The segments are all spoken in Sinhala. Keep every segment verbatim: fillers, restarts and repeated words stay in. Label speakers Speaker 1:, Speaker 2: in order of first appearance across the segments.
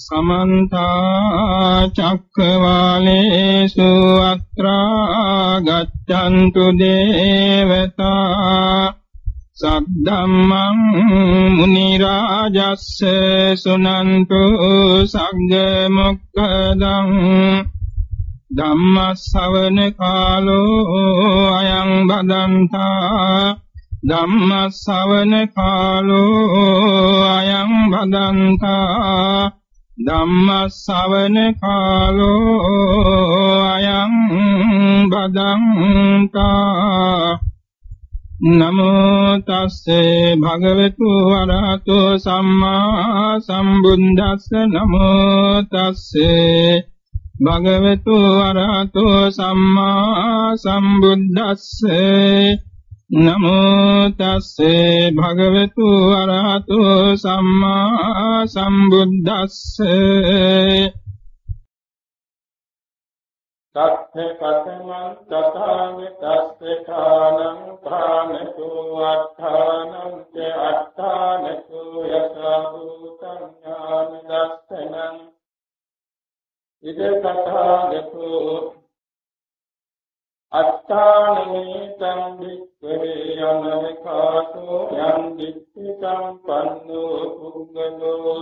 Speaker 1: समन्ता चक्रवालेषु अत्रा गच्छन्तु देवता सद्धम्मं मुनिराजस्य सुनन्तु सग्गमुक्तदं धम्मश्रवण कालो अयं भदन्ता ධම්මස්සවන කාලෝ අයං භදන්තා ධම්මස්සවන කාලෝ අයං භදන්තා නමෝ තස්සේ භගවතු වරහතෝ සම්මා සම්බුද්දස්ස නමෝ තස්සේ භගවතු වරහතෝ සම්මා සම්බුද්දස්සේ නමෝ තස්සේ භගවතු අරහතෝ සම්මා සම්බුද්දස්සේ
Speaker 2: තත්ථ කතමං තථාගතස්සේ කානං කානතු අත්ථානං ච අත්ථානතු යසභූතං ඥාන දස්සනං ඉද තථාගතෝ අත්තානමේතං වික්ඛවේ යමකාසෝ යං දික්ඛි සම්පන්නෝ පුංගලෝ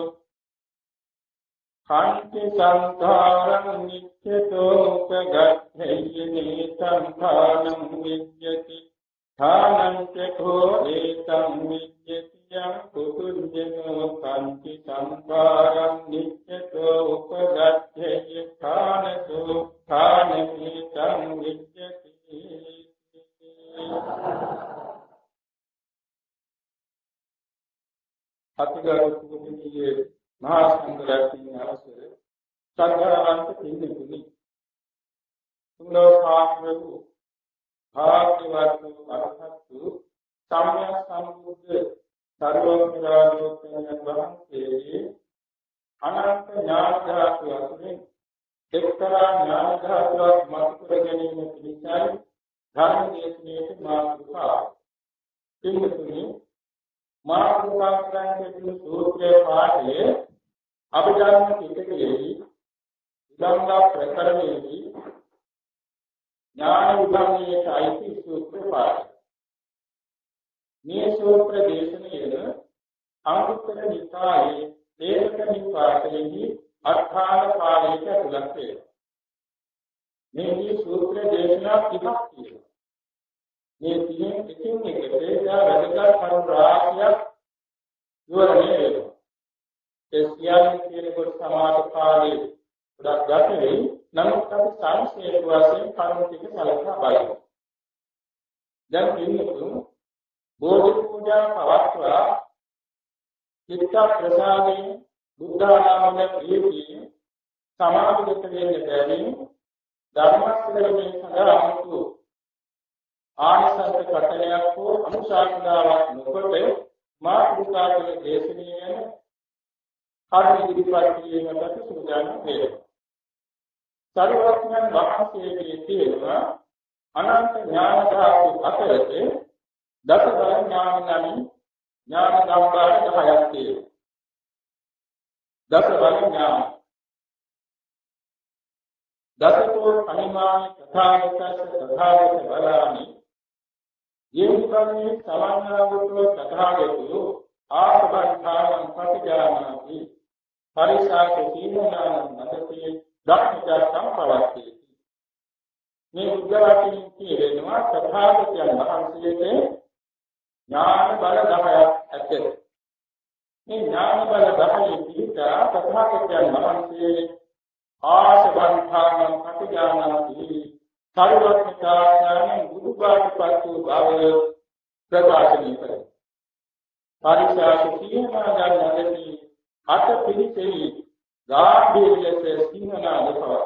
Speaker 2: කාන්ති සංඛාරං නිච්ඡතෝ උපගච්ඡේයනේ සංඛානං විඤ්ඤති ථානං චඛෝ ඒතං විඤ්ඤති යං කුතුඤ්ජනෝ කාන්ති සංඛාරං නිච්ඡතෝ උපගච්ඡේය ථානසෝ ථානමේතං විඤ්ඤති අතිගරු කුතුමියේ මහා සංඝරත්නයේ අවසර සද්ධාවන්ත පින්තුනි තුන්ලෝකාග්‍රව භාග්‍යවත් වූ අරහතු සම්්‍යක් සම්බුද්ධ සර්වෝත්තරීය වහන්සේගේ අනන්ත ඥාන ධාතු අතුරින් එක්තරා ඥාන ධාතුවක් මත කර ගැනීම පිණිසයි ධර්ම දේශනාවේ මාතෘකාව. පින්තුනි මාතෘකා කරන්නේ සූත්‍රයේ පාඨයේ අභිධර්ම පිටකයේදී උදාංග ප්‍රකරණයේදී ඥාන විභාගයේ සාහිත්‍ය සූත්‍ර පාඨය. මේ සූත්‍ර දේශනාවේ අංගුත්තර නිකායේ ඒකක නිපාතයේදී අට්ඨාන කාලයක තුලක් වෙනවා. මේ සූත්‍ර දේශනා ටිකක් තියෙනවා. මේ තියෙන එකින් එකට ඒදා වැඩගත් කරුණු රාශියක් විවරණය වෙනවා. ඒ කියන්නේ කියනකොට සමාජ කාලයේ ගොඩක් ගත වෙයි. නමුත් අපි සංක්ෂේප වශයෙන් කරුණු ටික සලකා බලමු. දැන් පින්නතුන් බෝධි පූජා පවත්වා චිත්ත ප්‍රසාදයෙන් බුද්ධානාමය ප්‍රීතිය සමාධිගත වෙන්න බැරි ධර්ම ශ්‍රවණය සඳහා අමුතු ආනිසංස කටලයක් හෝ අනුශාසනාවක් නොකොට මාතෘකාවල දේශනීය කර්ම ඉදිරිපත් කිරීමට සූදානම් වෙනවා. සර්වඥයන් වහන්සේගේ තියෙනවා අනන්ත ඥාන ධාතු අතරේ දස බල ඥාන නම් ඥාන ගම්බාර දහයක් තියෙනවා. දස බල ඥාන දසතෝ අනිමානි තථාගතස්ස තථාගත බලානි යේනිපන්නේ සමන්නාවතෝ තථාගතෝ ආපබන්ධානං පටිජානාති පරිසාක සීලනානං නදති ධම්මච සම්පවස්ති. මේ බුද්ධ කියනවා තථාගතයන් වහන්සේගේ ඥාන බල දහයක් ඇත. මේ ඥාන බල දහයේ පිහිටා තථාගතයන් වහන්සේ ආසවන්තානම් පටිජානාති සර්වඥතාඥානෙ බුදුපාදපත්තු බව ප්‍රකාශනය කරයි. පරිසාක සීලනානං අත පිළිසෙයි ගාම්භීර්යයෙන් සිංහනාද පවති.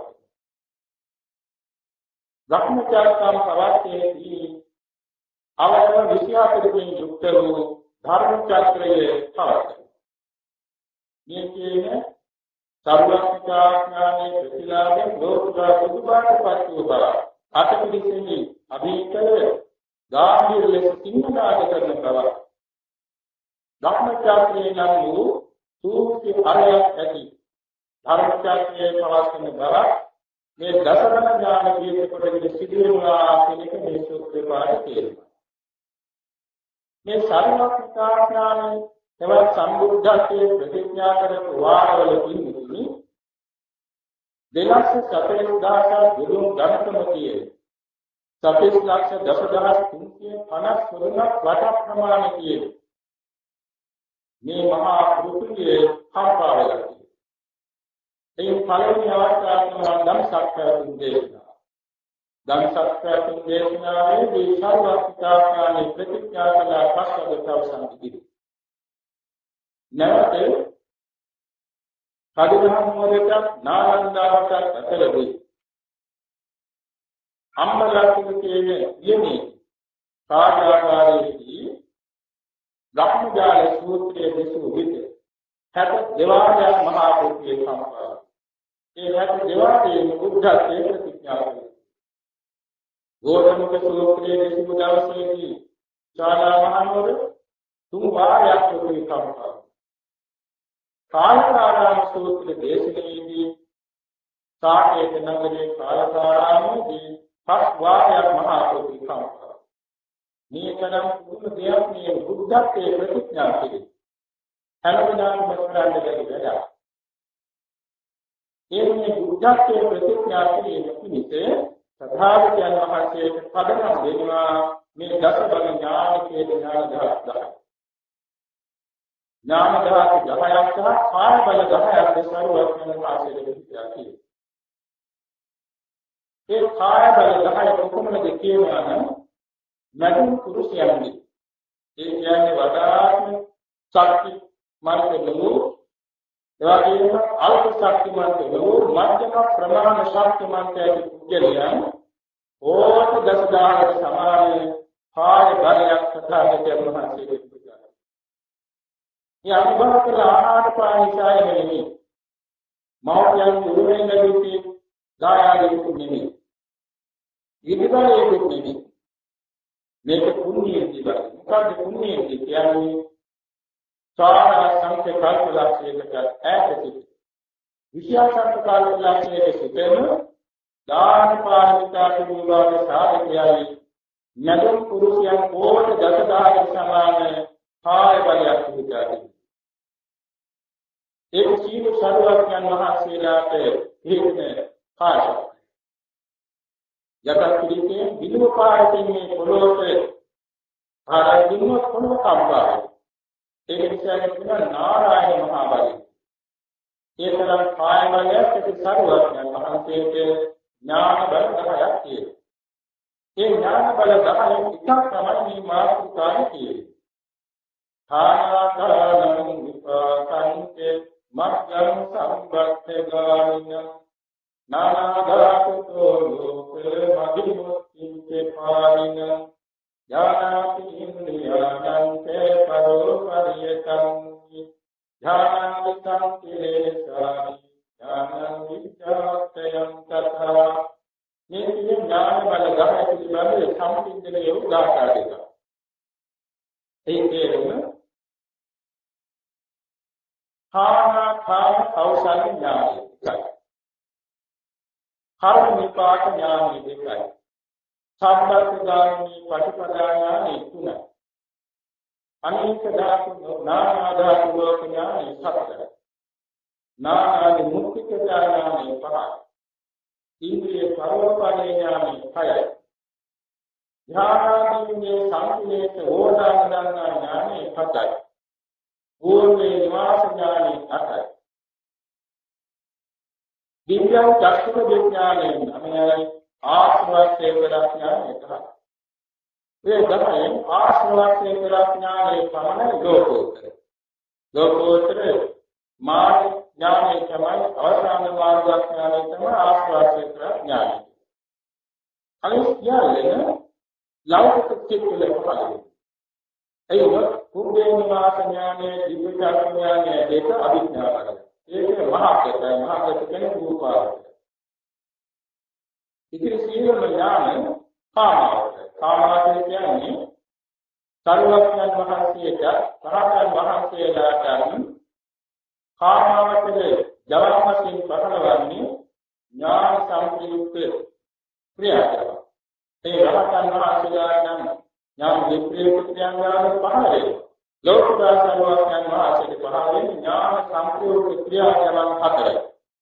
Speaker 2: ධම්මචක්කම් පවත්තේදී අවයව විද්‍යාපරිපෙන් යුක්ත වූ ධර්ම චක්‍රයේ පවති. මේ කියන්නේ සර්වඥතාඥානෙ ප්‍රතිලාභයෙන් ලෝකදා බුදුපාදපත්තු බව අත පිළිසෙයි අභීතව ගාම්භීර්යයෙන් සිංහනාද කරන බව. ධම්මචක්‍රේ නම් වූ සූක්ෂම අරයක් ඇති ධර්මචක්‍රයේ පවස්න බව මේ දසගණ ඥාන කීප කොටගෙන සිදුවෙනවා කියන එක මේ සූත්‍රේ පාඩේ තියෙනවා. මේ සර්වඥතා ඥානය එවත් සම්බුද්ධත්වයේ ප්‍රතිඥා කරපු වාරවල පිළිතුරු දෙලක්ෂ සතර දහසක් ගුරුන් ගණතම කියේ සතර ලක්ෂ දසදහස් තුන්සිය පනස් තුනක් වට ප්‍රමාණ කියේ මේ මහා පෘථිවියේ කම්පා වෙලා තියෙනවා. ඒ පළවෙනි අවස්ථාවේ ධම් සත්‍යතුන් දේශනා. ධම් සත්‍යතුන් දේශනාවේදී සර්වඥතාඥානෙ ප්‍රතිඥා කළ පස්වදතාව සම්පූර්ණ. නැවත කඩිගහන මොහොතක් නාලන්දාවට අතරදී අම්බලතුන් කියන්නේ යන්නේ කාර්යාකාරයේදී ධම්මජාල සූත්‍රයේ දෙසූ විට හැට දෙවාරයක් මහා පුත්‍රයේ සම්පාද. ඒ හැට දෙවාරයේ බුද්ධත්වයේ ප්‍රතිඥා කළා. ගෝතමක සූත්‍රයේ දෙසූ දවසේදී ශාලා මහනුවර තුන් වාරයක් පුත්‍රයේ සම්පාද. කාලකාරාම සූත්‍ර දේශනාවේදී සාකේත නගරයේ කාලකාරාමේදී පස් වාරයක් මහා පුත්‍රයේ සම්පාද. මේ තරම් කුණු දෙයක් මේ බුද්ධත්වයේ ප්‍රතිඥා කෙරේ. හැමදාම කරන්නේ දෙයක්. එන්නේ බුද්ධත්වයේ ප්‍රතිඥා කිරීම පිණිස සදාගතයන් වහන්සේට පදනම් දෙනවා මේ දස බල ඥානකේ ඥාන දහස්. ඥාන දහස් දහයක් සහ කාය බල දහයක් දෙසරුවක් යන වාසිය දෙකක් තියෙනවා. ඒ කාය බල දහය කොහොමද කියනවා නම් නැගුම් පුරුෂයන්ගේ ඒ කියන්නේ වඩාත්ම ශක්ති මන්ත්‍රලු එවාගෙම අල්ප ශක්ති මන්ත්‍රලු මධ්‍යම ප්‍රමාණ ශක්ති මන්ත්‍රයේ පුද්ගලයන් ඕක දසදාහක සමාන කාය බලයක් සතරකේ මහන්සිය දෙන්නා. මේ අනුභව කළ ආහාර පානිසාය නෙමෙයි. මෞර්යයන් දුරෙන් ලැබී දායාදෙකු නෙමෙයි. ඉදිබලයක නෙමෙයි. මේක පුණ්‍යයේ දිවයි. මොකද පුණ්‍යයේ කියන්නේ සාරා සංඛ්‍ය කල්පලක්ෂයකට ඈතදී විශේෂාර්ථ කල්පලක්ෂයේ සිටෙන දාන පාරමිතා පිළිබඳ සාධකයයි නදම් පුරුෂයන් කෝට දසදාහක සමාන කාය බලයක් විතරයි. ඒක සීල සරුවඥන් වහන්සේලාට හේතුනේ කාශය. යටත් පිළිකේ විදුම පාරකින් මේ පොළොවේ ආරම්භින පොළොව කම්පාවයි. ඒක නිසා කියනවා නාරායණ මහා බලය. ඒ තරම් කාය බලයක් සරුවඥන් වහන්සේට ඥාන බල දහයක් තියෙනවා. ඒ ඥාන බල දහයෙන් එකක් තමයි මේ මාර්ගකාරී කියන්නේ. ආනාකාරං විපාකංචේ මග්ගං සම්බත්තගාමින නානාදාතුතෝ ලෝකේ මගිමුක්ඛින්චේ පාරින ඥානාති ඉන්ද්‍රියාණං තේ පරෝ පරියතං ඥානං සංකේසාමි ඥානං විචාරයං තථා මේ ඥාන බල ගහයි පිළිබඳ සම්පූර්ණ යෝගාකාර දෙක. ඒ කියන්නේ කාම කාම කෞසල ඥානයි. කර්ම විපාක ඥානයි දෙකයි. සම්බන්ධගාමී පටිපදා ඥානයි තුනයි. අනේක ධාතු නානා ධාතු ලෝක ඥානයි සතරයි. නානාදි මුක්තික ඥානයි පහයි. ඉන්ද්‍රිය පරෝපණේ ඥානයි හයයි. ඥානාදීනේ සංකේත ඕදාන දන්නා ඥානයි හතයි. පූර්වේ නිවාස ඥානයි අටයි. දිව්‍යං චක්ෂුක විඥානයෙන් නමයයි ආශ්‍රවස්සේ ප්‍රඥානයි තමයි. ඒ තමයි ආශ්‍රවස්සේ ප්‍රඥානයේ පමණ ලෝකෝත්තර. ලෝකෝත්තර මාර්ග ඥානය තමයි අවසාන මාර්ග ඥානය තමයි ආශ්‍රවස්සේ ප්‍රඥානයි. අනිත් ඥානය ලෞකික චිත්තවල පහළ. ඒක කුම්භේ නිවාස ඥානය, දිව්‍ය චක්ෂු ඥානය දෙක අභිඥා කරගන්න. ඒක මහා කේතය මහා කේත කියන්නේ රූපාවචර. ඉතින් සීලම ඥාන කාමාවචර. කාමාවචර කියන්නේ සර්වඥන් වහන්සේට සරහන් වහන්සේලාට කාමාවචර ජලම් වශයෙන් පහළවන්නේ ඥාන සම්ප්‍රයුක්ත ක්‍රියාවක්. ඒ රහතන් වහන්සේලා නම් ඥාන විප්‍රයුක්ත ක්‍රියාවල පහළ වෙනවා. ලෝකදා සර්වඥාන් වහන්සේගේ පහළ ඥාන සම්ප්‍රයුක්ත ක්‍රියාවන් හතරයි.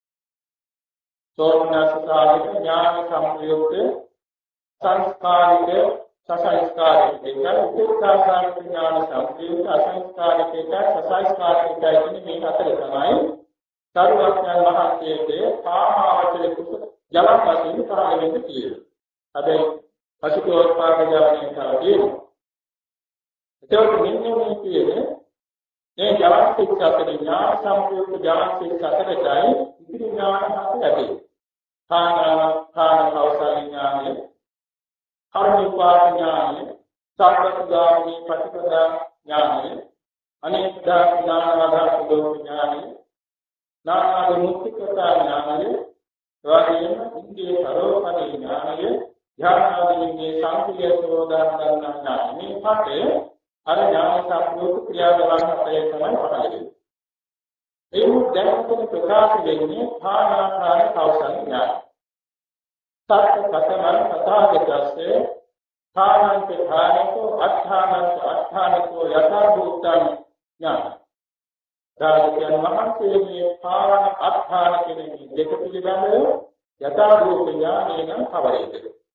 Speaker 2: සෝමනස්සාලික ඥාන සම්ප්‍රයුක්ත සංස්කාරික සසංස්කාරික දෙක උපේක්ෂාකාරික ඥාන සම්ප්‍රයුක්ත අසංස්කාරික එක සසංස්කාරික කියන මේ හතර තමයි සර්වඥාන් වහන්සේගේ කාමාවචර කුස ජලම් වශයෙන් පහළ වෙන්නේ කියලා. හැබැයි පසුතෝත්පාද ඥානයෙන් කරදී ඒකට මෙන්න මේ කියන්නේ මේ ජලම් සික්ෂාතේ ඥාන සම්ප්‍රයුක්ත ඥාන සික්ෂාතේයි ඉතිරි ඥාන හත ඇති. කාණ කාණ කෞසල ඥානය, කර්මෝපාද ඥානය, සම්ප්‍රදායික ප්‍රතිපදා ඥානය, අනේකදා ඥානවදා සුදෝ ඥානය, නාම මුක්තිකතා ඥානය, වාදීන ඉන්දිය සරෝපදී ඥානය, ඥානාදීන්ගේ සංකීර්ණ සෝදාන ගන්න ඥානය. මේ පහේ අර ඥාන සම්පූර්ණ ක්‍රියාවලින් හතේ තමයි පහළ වෙන්නේ. ඒ දැක්කම ප්‍රකාශ වෙන්නේ භානාකාර කෞසල ඥානය. සත්‍ය කතමන් කතාගතස්සේ ධානන්ත ධානකෝ අට්ඨානන්ත අට්ඨානකෝ යථා භූතං ඥාන. ධාතුන් මහන්සියගේ පාවන අට්ඨාන කියන දෙක පිළිබඳව යථා භූත ඥානයෙන් කවරේද?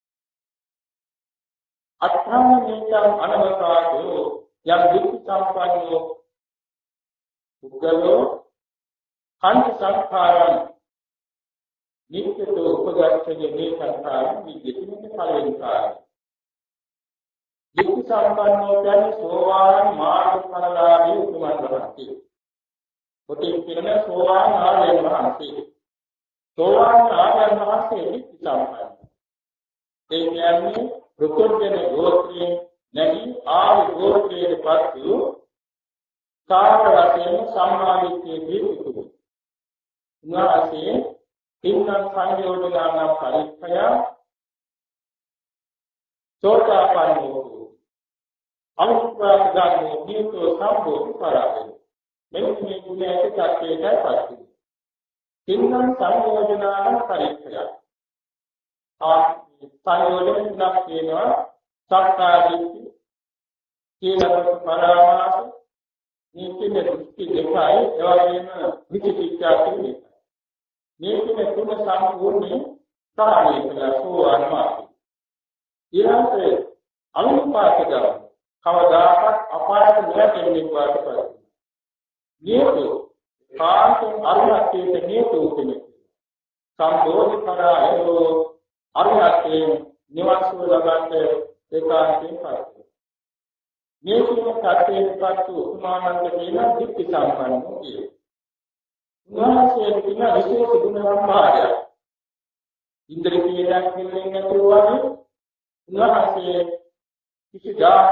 Speaker 2: අට්ඨාන මේකම් අනවකාරෝ යම් විච්ඡ සම්පන්නෝ උග්ගලෝ පංච සංඛාරං නිත්‍යතෝ උපදච්චයේ මේ සංඛාරං විදිතේ පළවෙනි කාරණය. විච්ඡ සම්පන්නෝ කියන්නේ සෝවාන් මාර්ග ඵලලාභී උතුමන් වහන්සේ. ඔතේ කියන සෝවාන් ආර්යයන් වහන්සේ. සෝවාන් ආර්යයන් වහන්සේ විච්ඡ සම්පන්න. ඒ කියන්නේ රුක්කෝජන ගෝත්‍රයේ නැගී ආර්ය ගෝත්‍රයේ පත්තු කාර්ය වශයෙන් සම්මාදිට්ඨිය දීපුතු. උන්වහන්සේ තින්න සංයෝජනාන පරික්ඛය සෝතාපන්නෝ අනුත්පාදගාමී දීතෝ සම්බෝධි කරාවේ. මෙන්න මේ ගුණයට සත්‍යයටයි පත්තු. තින්න සංයෝජනාන පරික්ඛය. ආ සංයෝජන තුනක් කියනවා සක්කාදිට්ඨි, සීලවත පරාමාස, නිත්‍ය දෘෂ්ටි දෙකයි, එවැගේම විචිකිච්ඡා කියන්නේ. මේකේ තුන සම්පූර්ණයෙන් සාහාරය කියලා සෝවාන් මාර්ගය. ඊළඟට අනුපාතක කවදාකවත් අපායට නොයැටෙන්නේ වාටපත්. මේක කාන්තෙන් අරහත්ත්වයට හේතු වෙන්නේ. සම්බෝධි කරායෝ අරහත්ත්වයෙන් නිවන් සුව ලබන්න ඒකාන්තයෙන් පත්. මේ කියන සත්‍යයටපත් වූ උතුමානන්ද කියන දික්ක සම්පන්නෝ කියේ. උන්වහන්සේ කියන විශේෂ ගුණ සම්භාරය. ඉන්ද්‍රිය පියයක් කියන්නේ නැතුවම උන්වහන්සේ කිසි දායක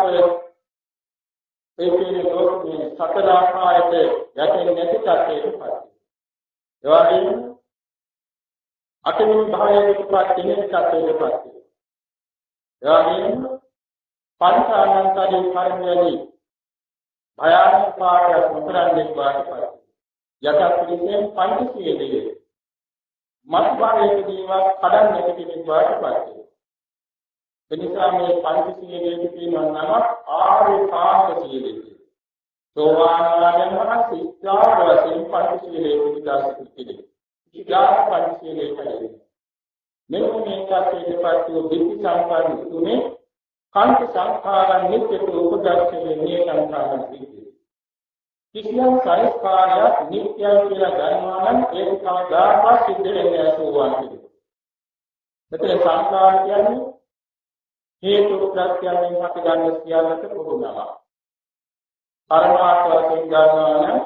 Speaker 2: ඒකේ ලෝකයේ සතර ආකාරයට යටෙන්නේ නැති තත්ත්වයකටපත්. ඒ වගේම අටවෙනි භාවයකටපත් වෙන තත්ත්වයකටපත්. ඒ වගේම පංචානන්තරී කර්මයේදී භයානක පාඩයක් උතරන්නේ වාටපත්. යථාර්ථයෙන් පංචශීලයේ මත්භාවයේදීවත් කඩන්නට කෙනෙක් වාටපත්. එනිසා මේ පංචශීලයේ තියෙන නම ආර්ය කාන්ත සීලය. සෝවාන් ආර්යයන් වහන්සේ ඉස්හාර වශයෙන් පංචශීලයේ විදාසිත කෙනෙක්. ඊගාට පංචශීලයේ කලේ. මෙන්න මේ කාර්යයේපත් වූ දිට්ඨි සම්පන්න තුනේ කාන්ත සංඛාරං නිත්‍යතෝ උපදච්චයේ මේ සංඛාරං සිද්ධි. කිසියම් සංස්කාරයක් නිත්‍යයි කියලා ගන්නවා නම් ඒක කවදාකවත් සිද්ධ වෙන්නේ නැහැ. මෙතන සංස්කාර කියන්නේ හේතු ප්‍රත්‍යයෙන් හට ගන්න සියල්ලට පොදුනම. පරමාර්ථයෙන් ගන්නවා නම්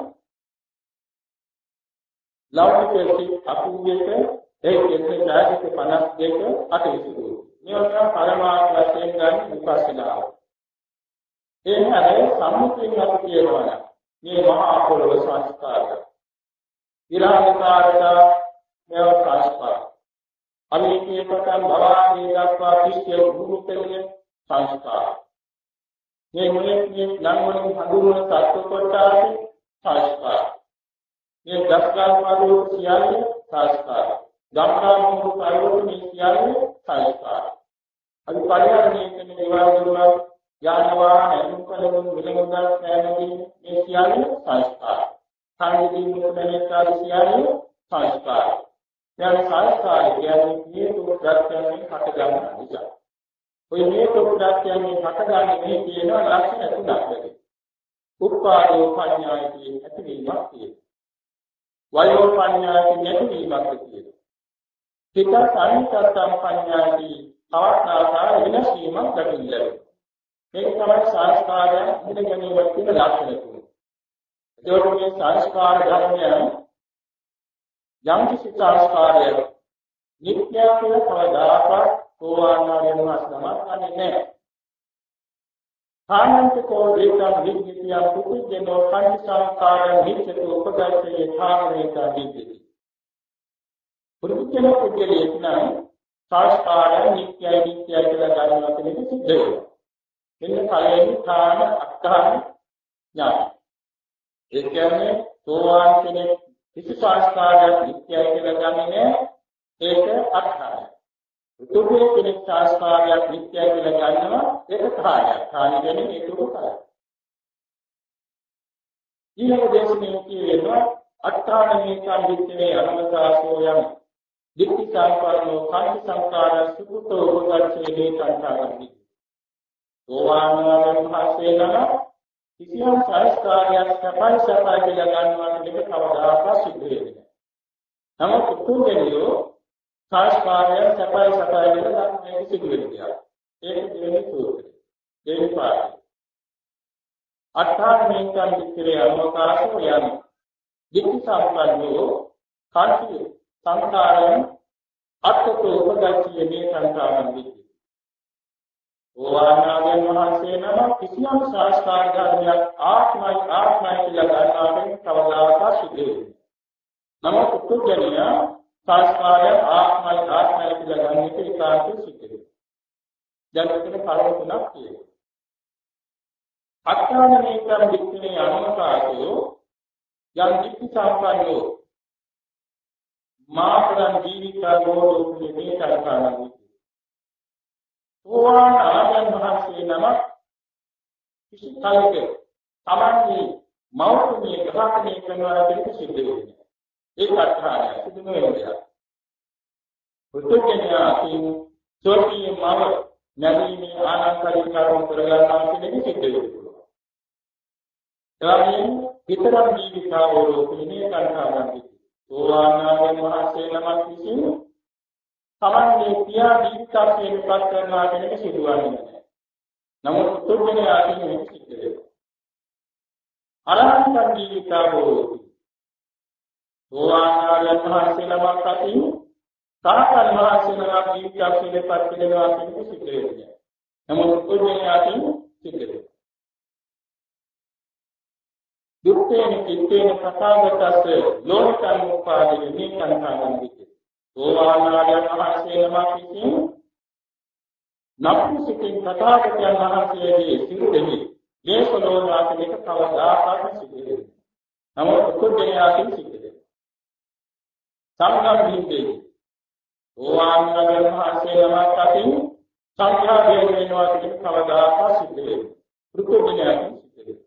Speaker 2: ලෞකික අපූර්වයක ඒ කියන්නේ ජාතික පනස් දෙක අටවිසු. මේවා පරමාර්ථ වශයෙන් ගන්න විපස්සනාව. ඒ හැරේ සම්මුතියෙන් අපි කියනවා මේ මහා පොළොව සංස්කාරය. ඊළඟට මේවා සංස්කාර. අනිත්‍ය පතන් භවදී දක්වා කිසිය භූතයේ සංස්කාර. මේ මොලේ නම් වලින් හඳුන්වන සත්ව කොටාසේ සංස්කාර. මේ දස්ගල් පාදවල සියල්ල සංස්කාර. ගම්මාන මුළු පරිවර්තන මේ සියල්ල සංස්කාර. අද පරිහරණය කරන දේවල් දුන්නා යාන වාහන එමුකලුන් විලමුදල් සෑමදී මේ සියල්ල සංස්කාර. සංගීතී මුදලේකාර සියල්ල සංස්කාර. යන සංස්කාර කියන්නේ හේතු ප්‍රත්‍යයෙන් හට ගන්න නිසා. ඔය හේතු ප්‍රත්‍යයෙන් හට ගන්න මේ කියන ලක්ෂණ තුනක් වෙයි. උපාදෝ පඤ්ඤායති ඇතිවීමක් තියෙනවා. වයෝ පඤ්ඤායති නැතිවීමක් තියෙනවා. හිත සංකල්පම් පඤ්ඤායති අවස්ථාකාර විනාශ වීමක් දකින්න. මේක තමයි සංස්කාරයන් ඉගෙන ගැනීමට තියෙන ලක්ෂණ තුන. ඒකට මේ සංස්කාර ධර්මයන් යම් කිසි සංස්කාරයක් නිත්‍ය කියලා කවදාකවත් සෝවාන් මාර්ගයෙන් නැහැ. කාමන්තකෝ දේශා විද්‍යාව පුදුජනෝ පංචසංකාරයන් නිත්‍යතු උපදර්ශයේ ධාරණේක විද්‍යාවයි. පුදුජන පුද්ගලයෙක් නම් සංස්කාරයන් නිත්‍යයි නිත්‍යයි කියලා ගන්නවා කියන එක සිද්ධ වෙනවා. මෙන්න කලින් කාම අක්ඛාන ඥාන. ඒ කියන්නේ සෝවාන් කෙනෙක් කිසි සංස්කාරයක් නිත්‍යයි කියලා ගන්නේ ඒක අක්ඛානයි. උතුමේ කෙනෙක් සංස්කාරයක් නිත්‍යයි කියලා ගන්නවා ඒක කායයක්. කාය කියන්නේ ඒක උපකාරය. ඊළඟ දේශනාවේ කියනවා අක්ඛානමේ සම්පිතේ අනුමතාසෝ යම් දික්ඛ සංකාරෝ කාය සංකාර සුඛතෝ උපදර්ශේ දේශාන්තරයි. සෝවාන් මහසේනම කිසියම් සංස්කාරයක් සපයි සපයි කියලා ගන්නවා කියන එක කවදාකවත් සිද්ධ වෙන්නේ නැහැ. නමුත් උතුම්දෙනියෝ සංස්කාරයක් සපයි සපයි කියලා ගන්න මේක සිද්ධ වෙන්නේ. ඒක දෙවෙනි සූත්‍රය. දෙවෙනි පාඩය. අට්ඨානමේ සම්පිතේ අනුකාශෝ යම් දික්ඛ සංකාරෝ කාර්ය සංකාරයන් අත්කෝ උපදර්ශයේ මේ සංකාරයන් ඕවානාගයන් වහන්සේ නම කිසියම් සංස්කාර ධර්මයක් ආත්මයි ආත්මයි කියලා ගන්නාට කවදාකවත් සිද්ධ වෙන්නේ නැහැ. නමුත් පුදුජනය සංස්කාරය ආත්මයි ආත්මයි කියලා ගන්න එක ඒකාන්තයෙන් සිද්ධ වෙනවා. දැන් මෙතන කරුණු තුනක් තියෙනවා. අත්‍යවශ්‍යම කරන වික්‍රේ අනුමතාවෝ යම් කිසි සම්පන්නෝ මාතරන් ජීවිතවලදී මේ කරකාරයි. ඕවාන ආයන් මහන්සිය නම කිසි කාලයක තමන්ගේ මෞර්තිය ග්‍රහණය කරනවා කියන එක සිද්ධ වෙන්නේ. ඒක අත්හාරය සිදු වෙනවා. පුදුජනයාකින් සෝපී මව නැදීමේ ආනන්තරික කරුණු කරගන්නවා කියන එක සිද්ධ වෙනවා. එවාගෙන් විතරක් ජීවිතාවෝ කියන්නේ කරකාරයි. ඕවාන ආයන් මහන්සිය නම කිසි තමන්ගේ පියා දීක්ෂායෙන් පත් කරනවා කියන එක සිදුවන්නේ නැහැ. නමුත් පුදුජනේ ආදී මේක සිද්ධ වෙනවා. අරහත් ජීවිතාවෝ සෝවාන් මහන්සිය නමක් අතින් සාකල් මහන්සිය නමක් දීක්ෂායෙන් පත් කරනවා කියන එක සිද්ධ වෙනවා. නමුත් පුදුජනේ ආදී සිද්ධ වෙනවා. දුක්ඛේන කිත්තේන කතාගතස්ස ලෝකං උපාදේ නිකං කාණන්ති. සෝවාන් මහන්සිය නමක් විසින් නපුසිතින් තථාගතයන් වහන්සේගේ සිරුරෙහි දේශලෝනාතික කවදාකවත් සිද්ධ වෙන්නේ. නමුත් පුදුජනයාකින් සිද්ධ වෙනවා. සංගම්හිදී සෝවාන් මහන්සිය නමක් අතින් සංඝයා දෙවියන්වා කියන කවදාකවත් සිද්ධ වෙන්නේ. පුදුජනයාකින් සිද්ධ වෙනවා.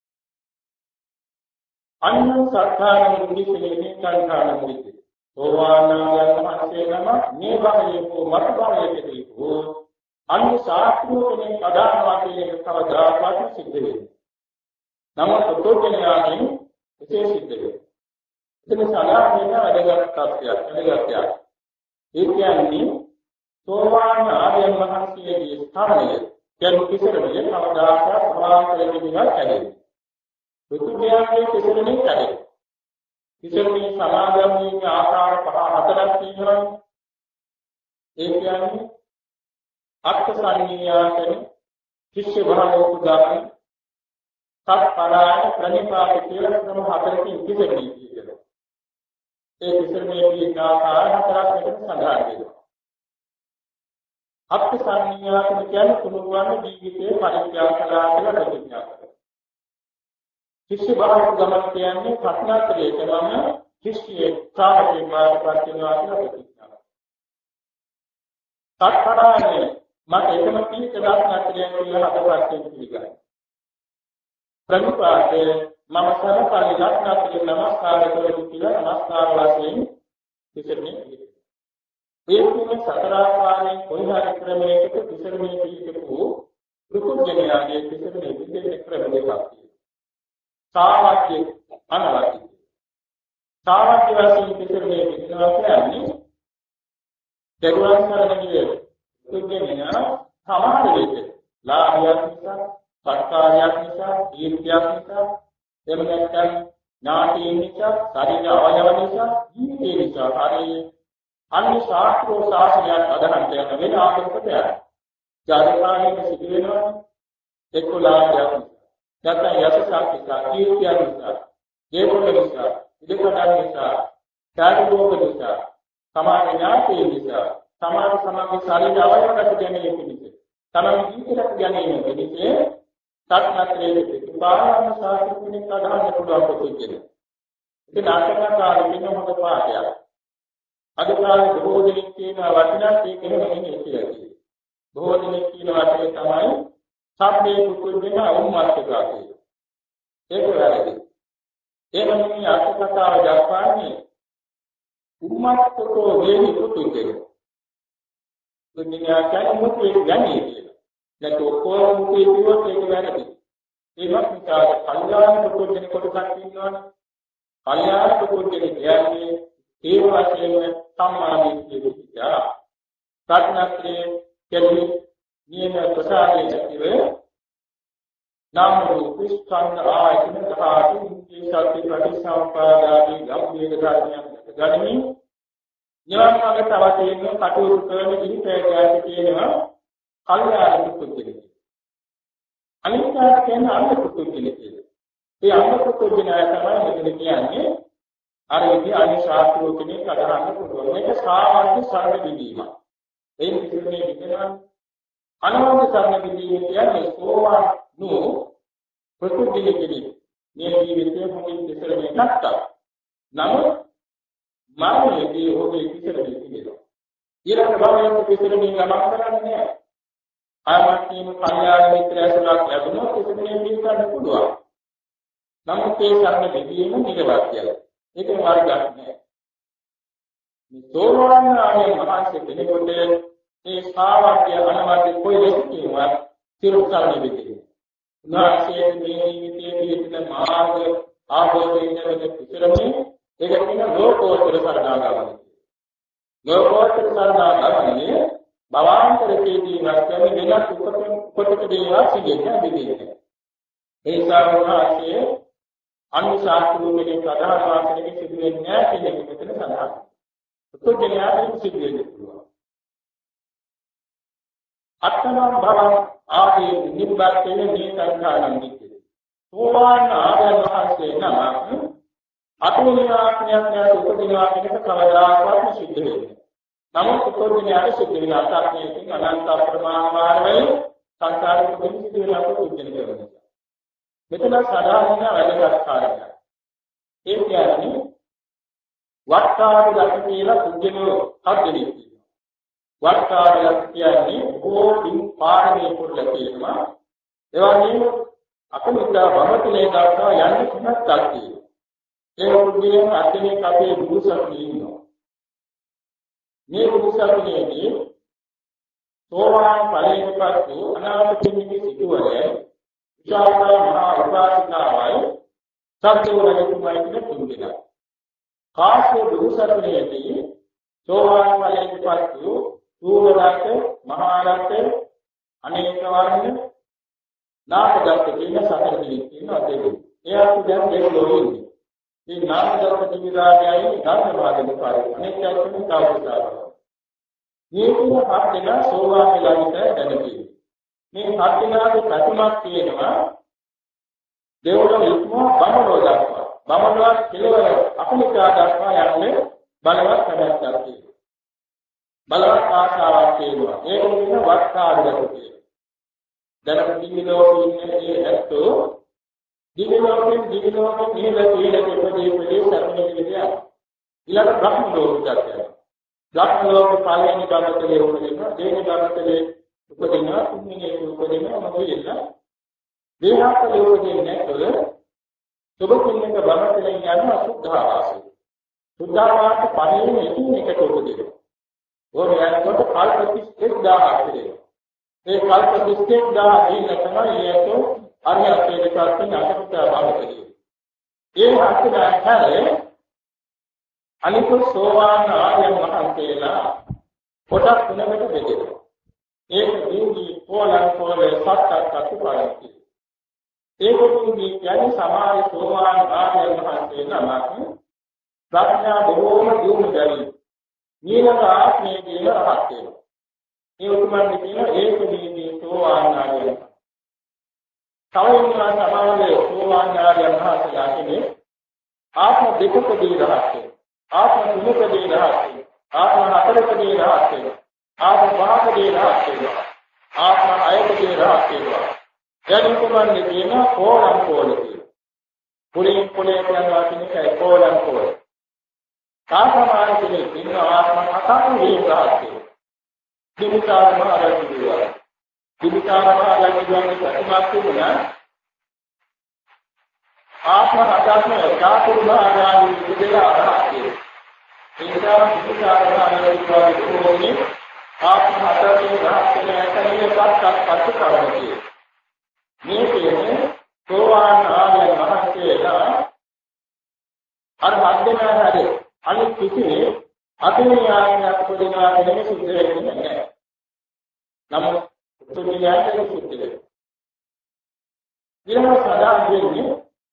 Speaker 2: අන්න සත්‍යාන මුනිසෙනේ සංඛාරම් විදී සෝවාන් මහන්සිය නම මේ භවයේ වූ මත භවයේදී වූ අන්‍ය ශාස්ත්‍රෝකෙන් අදාළවා කියන කවදාකවත් සිද්ධ වෙන්නේ. නමුත් පුදුජනයාගෙන් විශේෂ සිද්ධ වෙනවා. එතන සාමාන්‍යයෙන් වැඩගත් තත්ත්වයක් වැඩගත්යක්. ඒ කියන්නේ සෝවාන් ආර්යයන් වහන්සේගේ ස්ථානය කියන කිසිරණිය කවදාකවත් ප්‍රමාණකලෙකින් නැහැ. පුදුජනයාගේ කිසිරණිය නැහැ. කිසිරණිය සමාදම්මේ ආකාර පහ හතරක් තියෙනවා. ඒ කියන්නේ අර්ථ සංඥායතන, ශිෂ්‍ය භාවෝපදාන, සත්පරාය ප්‍රණිපාත කියලා ක්‍රම හතරකින් කිසිරණිය කියනවා. ඒ කිසිරණියේ ආකාර හතරක් මෙතන සඳහන් වෙනවා. අර්ථ සංඥායතන කියන්නේ තුනුරුවන් ජීවිතයේ පරිත්‍යාග කළා කියලා ප්‍රතිඥා කරනවා. ශිෂ්‍ය භාවයට ගමන් කියන්නේ ප්‍රඥාතරයේ තමම ශිෂ්‍යයේ ශ්‍රාවකේ මාර්ගපත් වෙනවා කියලා ප්‍රතිඥා. සත්කරානේ මට එකම කීක රත්නත්‍රයෙන් කියලා හදපත් වෙන පිළිගන්න. ප්‍රමුඛාතේ මම සමකාලී රත්නත්‍රයෙන් නමස්කාර කරමු කියලා නමස්කාර වශයෙන් විසරණේ. ඒ කියන්නේ සතර ආකාරයෙන් කොයි හරි ක්‍රමයකට විසරණේ පිළිකපු දුක්ඛඥයාගේ විසරණේ විදෙන්න ක්‍රම දෙකක් තියෙනවා. සාවාක්‍ය අනවාක්‍ය. සාවාක්‍ය වශයෙන් විසරණේ විදිනවා කියන්නේ දරුවන් කරන්නේ දුක්ඛඥයා සමාන වෙන්නේ. ලාභයක් නිසා, සත්කාරයක් නිසා, කීර්තියක් නිසා, එහෙම නැත්නම් ඥාතියින් නිසා, ශරීර අවයව නිසා, ජීවිතේ නිසා හරිය අන්‍ය ශාස්ත්‍රෝ ශාසනයක් අදහන්න යන වෙන ආකාරයකට යනවා. ජාතකාලයේ සිදු වෙනවා එක්කලාභයක් නිසා, නැත්නම් යසසක් නිසා, කීර්තියක් නිසා, ජීවන නිසා, ඉදකඩන් නිසා, කාර්යෝග නිසා, සමාජ ඥාතියින් නිසා, සමාජ සමාජ ශරීර අවයවකට ගැනීම පිණිස, තමයි ජීවිතයක් ගැනීම පිණිස සත්‍යත්‍රයේ පිටුපාරම ශාස්ත්‍රඥික අදහන්න පුළුවන් කොට කියනවා. ඒක නාටකකාරී වෙන හොඳ පාඩයක්. අද කාලේ බොහෝ දෙනෙක් කියන වචනත් ඒක එහෙම නෙමෙයි කියලා කියනවා. බොහෝ දෙනෙක් කියන වචනේ තමයි සබ්බේ කුකුල්ගෙන උම්මත්තකා කියනවා. ඒක වැරදි. ඒක නෙමෙයි අර්ථ කතාව දක්වන්නේ උම්මත්තකෝ වේහි කුකුල්ගෙන. දුන්නා කියන්නේ මොකද යන්නේ කියලා. නැත්නම් කොහොමද කියුවොත් ඒක වැරදි. ඒවත් නිකාද කල්යාණ කුකුල්ගෙන කොටසක් ඉන්නවනේ. කල්යාණ කුකුල්ගෙන කියන්නේ ඒ වශයෙන් සම්මාදිට්ඨිය විචාර සත්‍යත්‍රයේ කෙරෙහි නියම ප්‍රසාරයේ ඇතිව නාම රූප ස්කන්ධ ආයතන ධාතු මේ සත්‍ය ප්‍රතිසම්පාදාදී ගම්භීර ධර්මයන් ගනිමින් ඥානකට අවතීන කටයුතු කරන ඉහිපෑගාට කියනවා කල්යාණ කුකුල්ගෙන. අනිත්‍යයට කියන අන්ත කුකුල්ගෙන කියලා. ඒ අන්ත කුකුල්ගෙන තමයි මෙතන කියන්නේ අර විදිහ අනිත් ශාස්ත්‍රෝ කෙනෙක් අදහන්න පුළුවන්. මේක සාමාන්‍ය සරණ බිඳීමක්. ඒ විදිහේ විදිහම අනවශ්‍ය සරණ බිඳීම කියන්නේ සෝවාන් නෝ ප්‍රතිදින කෙනෙක්. මේ ජීවිතයේ මොකද ඉස්සරහේ නැත්තා. නමුත් මානෙදී ඔබේ ඉස්සරහේ තියෙනවා. ඊළඟ භවයේ ඉස්සරහේ ගමන් කරන්නේ නැහැ. ආත්මීය කල්යාණ මිත්‍රයසලක් ලැබුණොත් ඉස්සරහේ මිනිස්සුන්ට පුළුවන්. නමුත් ඒ සරණ බිඳීම නිර්වාක්‍යයි. ඒක මාර්ගයක් නෑ. මේ සෝවාන් ආර්ය මහාංශ කෙනෙකුට මේ ශාවක්‍ය අනවශ්‍ය කොයි දෙයකින්වත් තිරුසාරණෙ වෙන්නේ. උනාසේ මේ ජීවිතයේ තියෙන මාර්ග ආභෝධයෙන් වෙන පිටරමේ ඒක කියන ලෝකෝත්තර සරණාගමනය. ලෝකෝත්තර සරණාගමනයේ භවාන්තරයේදී නැත්නම් වෙනත් උපකටදී වාසියෙන්න දෙන්නේ. ඒ සාරණාසේ අන්‍ය ශාස්ත්‍රෝමේ ප්‍රධාන වාක්‍යයේ සිදු වෙන්නේ නැහැ කියන එක මෙතන සඳහන්. උත්තරඥයාට සිදු වෙන්නේ පුළුවන්. අත්තනම් භවං ආදී නිබ්බතේ මේ සංඛාරම් නිච්චේ. සෝවාන් ආර්ය මහසේ නමක් අතුලියාඥයක් නැත උපදිනවා කියන එක කවදාකවත් සිද්ධ වෙන්නේ. නමුත් උත්තරඥයාට සිද්ධ වෙන අත්‍යන්තයෙන් අනන්ත ප්‍රමාණවල සංසාරික දෙවිසිදු වෙන අපුද්දෙන කරනවා. මෙතන සාධාරණ වැදගත් කාරණයක්. ඒ කියන්නේ වට්ටාරු දත් කියලා පුද්ගලෝ හත්දෙනෙක් ඉන්නවා. වට්ටාරු දත් කියන්නේ ඕකින් පාරමී පුරුල කියනවා. ඒ වගේම අකමිතා වමතුලේ දක්වා යන්නේ තුනක් තියෙනවා. ඒ පුද්ගලයන් අතනේ අපේ බුදුසසුනේ ඉන්නවා. මේ බුදුසසුනේදී සෝවාන් ඵලයෙන් පසු අනාගත කෙනෙකුගේ සිටුවරේ විචාරා මහා උපාසිකාවයි සත්‍යවරයෙකුමයි කියන තුන් දෙනා. කාශ්‍යප බුදුසසුනේදී සෝවාන් ඵලයෙන් පසු සූරරත් මහා රත් අනේක වර්ණ නාමදත්ත කියන සතර දෙනෙක් ඉන්නවා දෙවි. එයාට දැන් දෙවියෝ ඉන්නේ. මේ නාමදත්ත දිවිරාජයයි ධර්මවාදන කාර්ය අනේක යතුන් තාවුසාරව. මේ තුන හත් දෙනා සෝවාන් වෙලා ඉඳලා දැනගන්න. මේ හත් දෙනාගේ ප්‍රතිමක් තියෙනවා දෙවොල ඉක්මව බමරෝ දක්වා. බමරෝත් කෙලවර අපලිකා දක්වා යන්නේ බලවත් කඩක් තියෙනවා. බලවත් ආශාවක් තියෙනවා. ඒක කියන වක්කාරදක තියෙනවා. දැන් පිළිලෝකේ ඉන්නේ ඇත්තෝ දිව්‍ය ලෝකෙන් දිව්‍ය ලෝකෙන් නිල සීලක උපදී උපදී සතරේ විදියා ඊළඟ බ්‍රහ්ම ලෝකයට යනවා. බ්‍රහ්ම ලෝක පළවෙනි භවතලේ උපදිනවා, දෙවෙනි භවතලේ උපදිනවා, තුන්වෙනි උපදිනවා මොකද ඉන්න. දේහාතලේ උපදින්නේ නැතොල සුභකුණ්‍යක භවතලේ යන සුද්ධාවාසය. සුද්ධාවාස පළවෙනි එකින් එකට උපදිනවා. ඕන යනකොට කල්ප තිස් එක්දාහක් වෙනවා. ඒ කල්ප තිස් එක්දාහ දින තමයි ඒක අරියත් වේදකයෙන් අටකට භවතලේ. ඒ හතරේ අනිත් සෝවාන් ආර්යයන් වහන්සේලා කොටස් තුනකට බෙදෙනවා. ඒක දීගී පොළන් පොළේ සත්‍යක් අතුපාරයි. ඒක දීගී කියන්නේ සමාධි සෝවාන් ආර්යයන් වහන්සේලා ප්‍රඥා බොහෝම දියුණු කරගනි. ඊළඟ ආත්මයේ කියන රහත් වෙනවා. මේ උතුමන් කියන ඒක දීගී සෝවාන් ආර්යයන්. තවම සමාධි සෝවාන් ආර්යයන් වහන්සේලා කියන්නේ ආත්ම දෙකකදී රහත් වෙනවා. ආත්ම තුනකදී රහත් වෙනවා. ආත්ම හතරකදී රහත් වෙනවා. ආත්ම පහකදී රහත් වෙනවා. ආත්ම හයකදී රහත් වෙනවා. යනි කුමන්නේ කියන කෝලම් කෝල කියන. පුලින් පුලේ කියනවා කියන්නේ කෝලම් කෝල. කාසමාන කියන්නේ ඉන්න ආත්ම හතරකදී රහත් වෙනවා. දිවිකාර මහ රජුවා. දිවිකාර මහ රජුගේ ප්‍රතිමාක් තිබුණා. ආත්ම හතරම ධාතුරු මහායාන විදලා ආරහතේ. ඒකම විචාරණාවේ විවාදෝනේ ආත්ම හතරේ ධාතුන ඇතනේ පස්සක් පස්සු කරන්නේ. මේ කියන්නේ සෝවාන් ආර්ය මහත්යලා අර හත්දෙනා හැරේ අනිත් කිසිේ අතේයාඥාත් පොදිනා දෙන්නේ සුද්ධ වෙන්නේ නැහැ. නමුත් උතුම්යාගේ සුද්ධ වෙනවා. ඊළඟ සදා කියන්නේ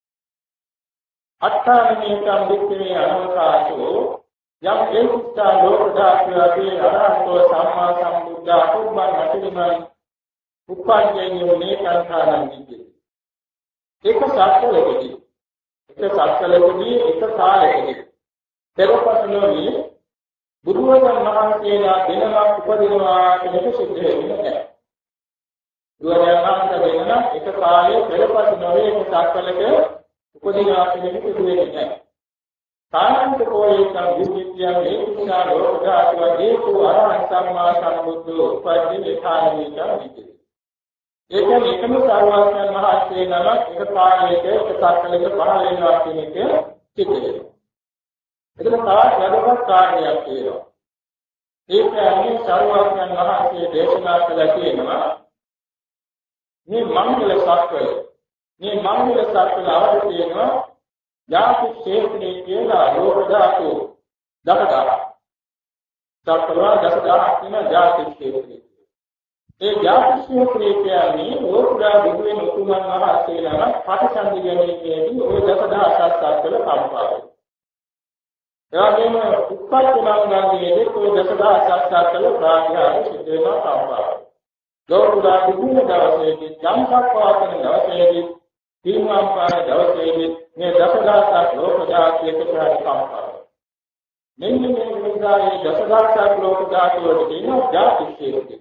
Speaker 2: අත්තානමේකම් වික්‍රේ අනවකාශෝ යම් ඒකුත්තා ලෝකදාසියාගේ අරහතෝ සම්මා සම්බුද්ධ අකුබ්බන් නැතිමයි උප්පඤ්ඤයෝ මේකංකාරං විද්දේ. ඒක සත්‍යලකදී ඒක සත්‍යලකදී ඒක කාලයකදී පෙරපසලෝනි බුදුරජාණන් වහන්සේලා දෙනමක් උපදිනවා කියන සිද්ධ වෙන්නේ නැහැ. බුදුරජාණන් වහන්සේ දෙනම එක කාලයේ පෙරපසලෝනි ඒක සත්‍යලක උපදිනා කියන එක දුවේ නැහැ. සානන්ත කෝලේකම් විද්‍යාව හේතුසා ලෝකදාතුව හේතු අරහත් සම්මා සම්බුද්ධ උපදී ඒකාලීක විද්‍යාව. ඒක එකම සර්වඥ මහත්සේ නම එක කාලයක එක සත්‍යලක පහළ වෙනවා කියන එක සිද්ධ වෙනවා. එතන තවත් වැඩගත් කාර්යයක් තියෙනවා. ඒක අනිත් සර්වඥ මහත්සේ දේශනා කළා කියනවා මේ මංගල සත්‍යය මේ මංගල සත්‍යල අවදි තියෙනවා යාති ක්ෂේත්‍රයේ කියලා ලෝක ධාතු දසදහක්. සත්‍යවා දසදහක් කියන යාති ක්ෂේත්‍රය. ඒ යාති ක්ෂේත්‍රයේ කියන්නේ ලෝක ධාතු වෙන උතුමන් මහත්සේලා පටිසන්ධි ගැනීමේදී ওই දසදහක් සත්‍යල කම්පාවයි. එවැගේම උත්පත්ති මංගලයේදී ওই දසදහක් සත්‍යල ප්‍රාඥාව සිද්ධ වෙනවා කම්පාවයි. ලෝක ධාතු වෙන දවසේදී ජම්පක් වාසන දවසේදී තීන්වාම් පාර දවසේදී මේ දසදහසක් ලෝක ධාතු එකතු කරලා මෙන්න මේ විදිහේ දසදහසක් ලෝක ධාතු වල තියෙන ධාතු ක්ෂේත්‍රය.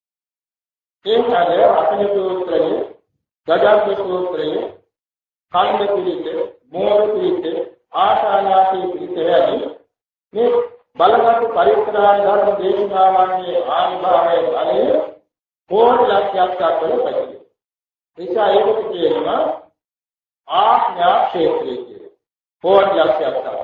Speaker 2: ඒකද රතන සූත්‍රයේ, ගජාන්ත සූත්‍රයේ, කන්ද පිළිත, මෝර පිළිත, ආසානාති පිළිත යදී මේ බලගත් පරිත්‍රාණ ධර්ම දේශනාවන්ගේ ආනිභාවයේ බලය කෝටි ලක්ෂයක් අතර පැතිරේ. නිසා ඒකට කියනවා ආඥා ක්ෂේත්‍රය කියලා. කෝටි ලක්ෂයක් අතර.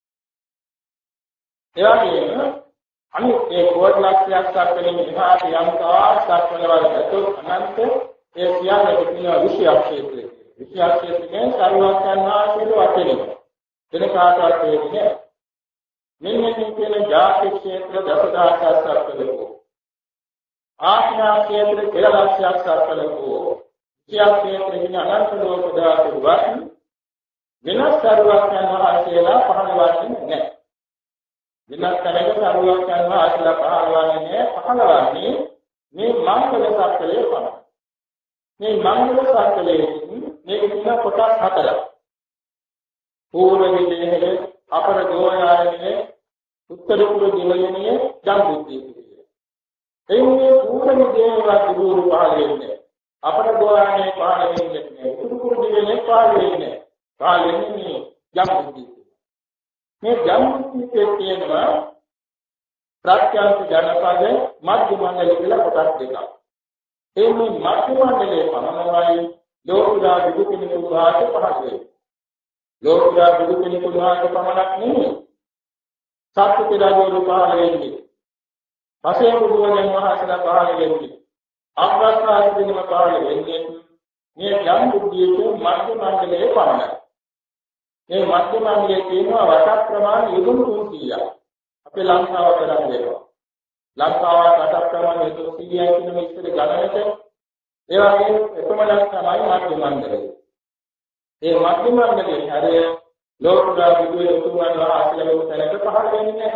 Speaker 2: ඒ වගේම අනිත් ඒ කෝටි ලක්ෂයක් අතරින් විභාග යම් කාර්යයක් වල ගත්තොත් අනන්ත ඒ සියල්ලට කියනවා විෂය ක්ෂේත්‍රය. විෂය ක්ෂේත්‍රයෙන් සර්වඥාන් වහන්සේලා වටේනවා. වෙන කාටවත් වෙන්නේ මෙන්න මේ කියන ජාති ක්ෂේත්‍ර දසදහසක් අතරකෝ. ආඥා ක්ෂේත්‍ර දෙලක්ෂයක් අතරකෝ. විෂය ක්ෂේත්‍රයෙන් අනන්ත ලෝක ධාතු වත් වෙනස් සර්වඥාන් වහන්සේලා පහළවන්නේ නැහැ. වෙනස් තැනක සර්වඥාන් වහන්සේලා පහළවන්නේ පහළවන්නේ මේ මංගල සත්‍යලේ පමණයි. මේ මංගල සත්‍යලේ මේක කියන කොටස් හතරක්. පූර්ව විදේහයේ අපර ගෝයායනේ උත්තර පූර්ව දිවයිනේ ජම්බුද්දී. එන්නේ පූර්ව විදේහවත් දුරු පහළ වෙන්නේ. අපට ගෝවානේ පහළ වෙන්නේ නැහැ. උතුරු කුරු දිනේ පහළ වෙන්නේ නැහැ. පහළ වෙන්නේ මේ ජම්බුද්දීප. මේ ජම්බුද්දීපයේ තියෙනවා ප්‍රත්‍යන්ත ජනපද මධ්‍ය මණ්ඩල කියලා කොටස් දෙකක්. ඒ මේ මධ්‍ය මණ්ඩලයේ පමණයි ලෝකුරා බුදු කෙනෙකු වාස පහළ වෙන්නේ. ලෝකුරා බුදු කෙනෙකු වාස පමණක් නෙමෙයි. සත්‍ය පිළිගොරු පහළ වෙන්නේ. පසේ බුදුරජාණන් වහන්සේලා පහළ වෙන්නේ. අග්‍රස්ථාන දිනම පහළ වෙන්නේ මේ ජම්බුද්දීපයේ මධ්‍ය මණ්ඩලයේ පමණයි. මේ මධ්‍ය මණ්ඩලයේ තියෙනවා වසක් ප්‍රමාණ යොදුන් තුන්සියයක්. අපේ ලංකාව කරන් දෙනවා. ලංකාව වසක් ප්‍රමාණ යොදුන් තුන්සියයක් කියන මේ ඉස්සර ගණනට ඒ වගේ එකමලක් තමයි මධ්‍ය මණ්ඩලය. මේ මධ්‍ය මණ්ඩලයේ හැරය ලෝකුරා බුදු උතුමන් වහන්සේලා උතනක පහළ වෙන්නේ නැහැ.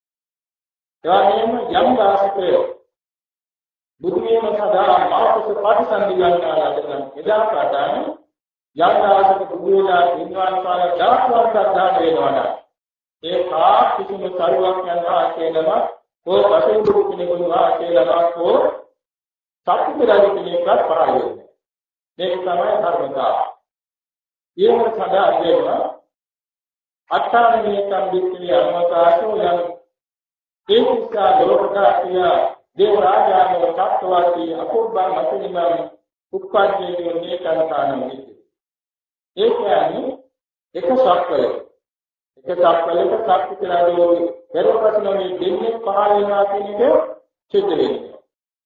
Speaker 2: ඒ වගේම යම් දාසකය බුදු වීම සඳහා මාර්ගස ප්‍රතිසන්දි ගන්නවා නම් එදා පටන් යම් දාසක බුදු වෙලා දිනවාන කාල දාස්වර්ග දාන වෙනවා නම් ඒ කා කිසිම කරුවක් යනවා කියනවා ඕ පසේ බුදු කෙනෙකුට වාසයලා කෝ සත්‍ය පිළිගන්න කෙනෙක්වත් පහළ වෙන්නේ. මේක තමයි ධර්මතාව. ඊම සදා දෙනවා අට්ඨානමේ සම්දිස්ත්‍රි අනුමතාසෝ යම් ඒකිසා ලෝකදාසිය දේව රාජානෝ තත්වාදී අකුබ්බා මතිනිම උප්පජ්ජේ නේකන්තානම් විති. ඒ කියන්නේ එක සක්වලක එක සක්වලක සත්‍ය කියලා දෝවි පෙරපසනෝනේ දෙන්නේ පහළ වෙනවා කියන එක සිද්ධ වෙනවා.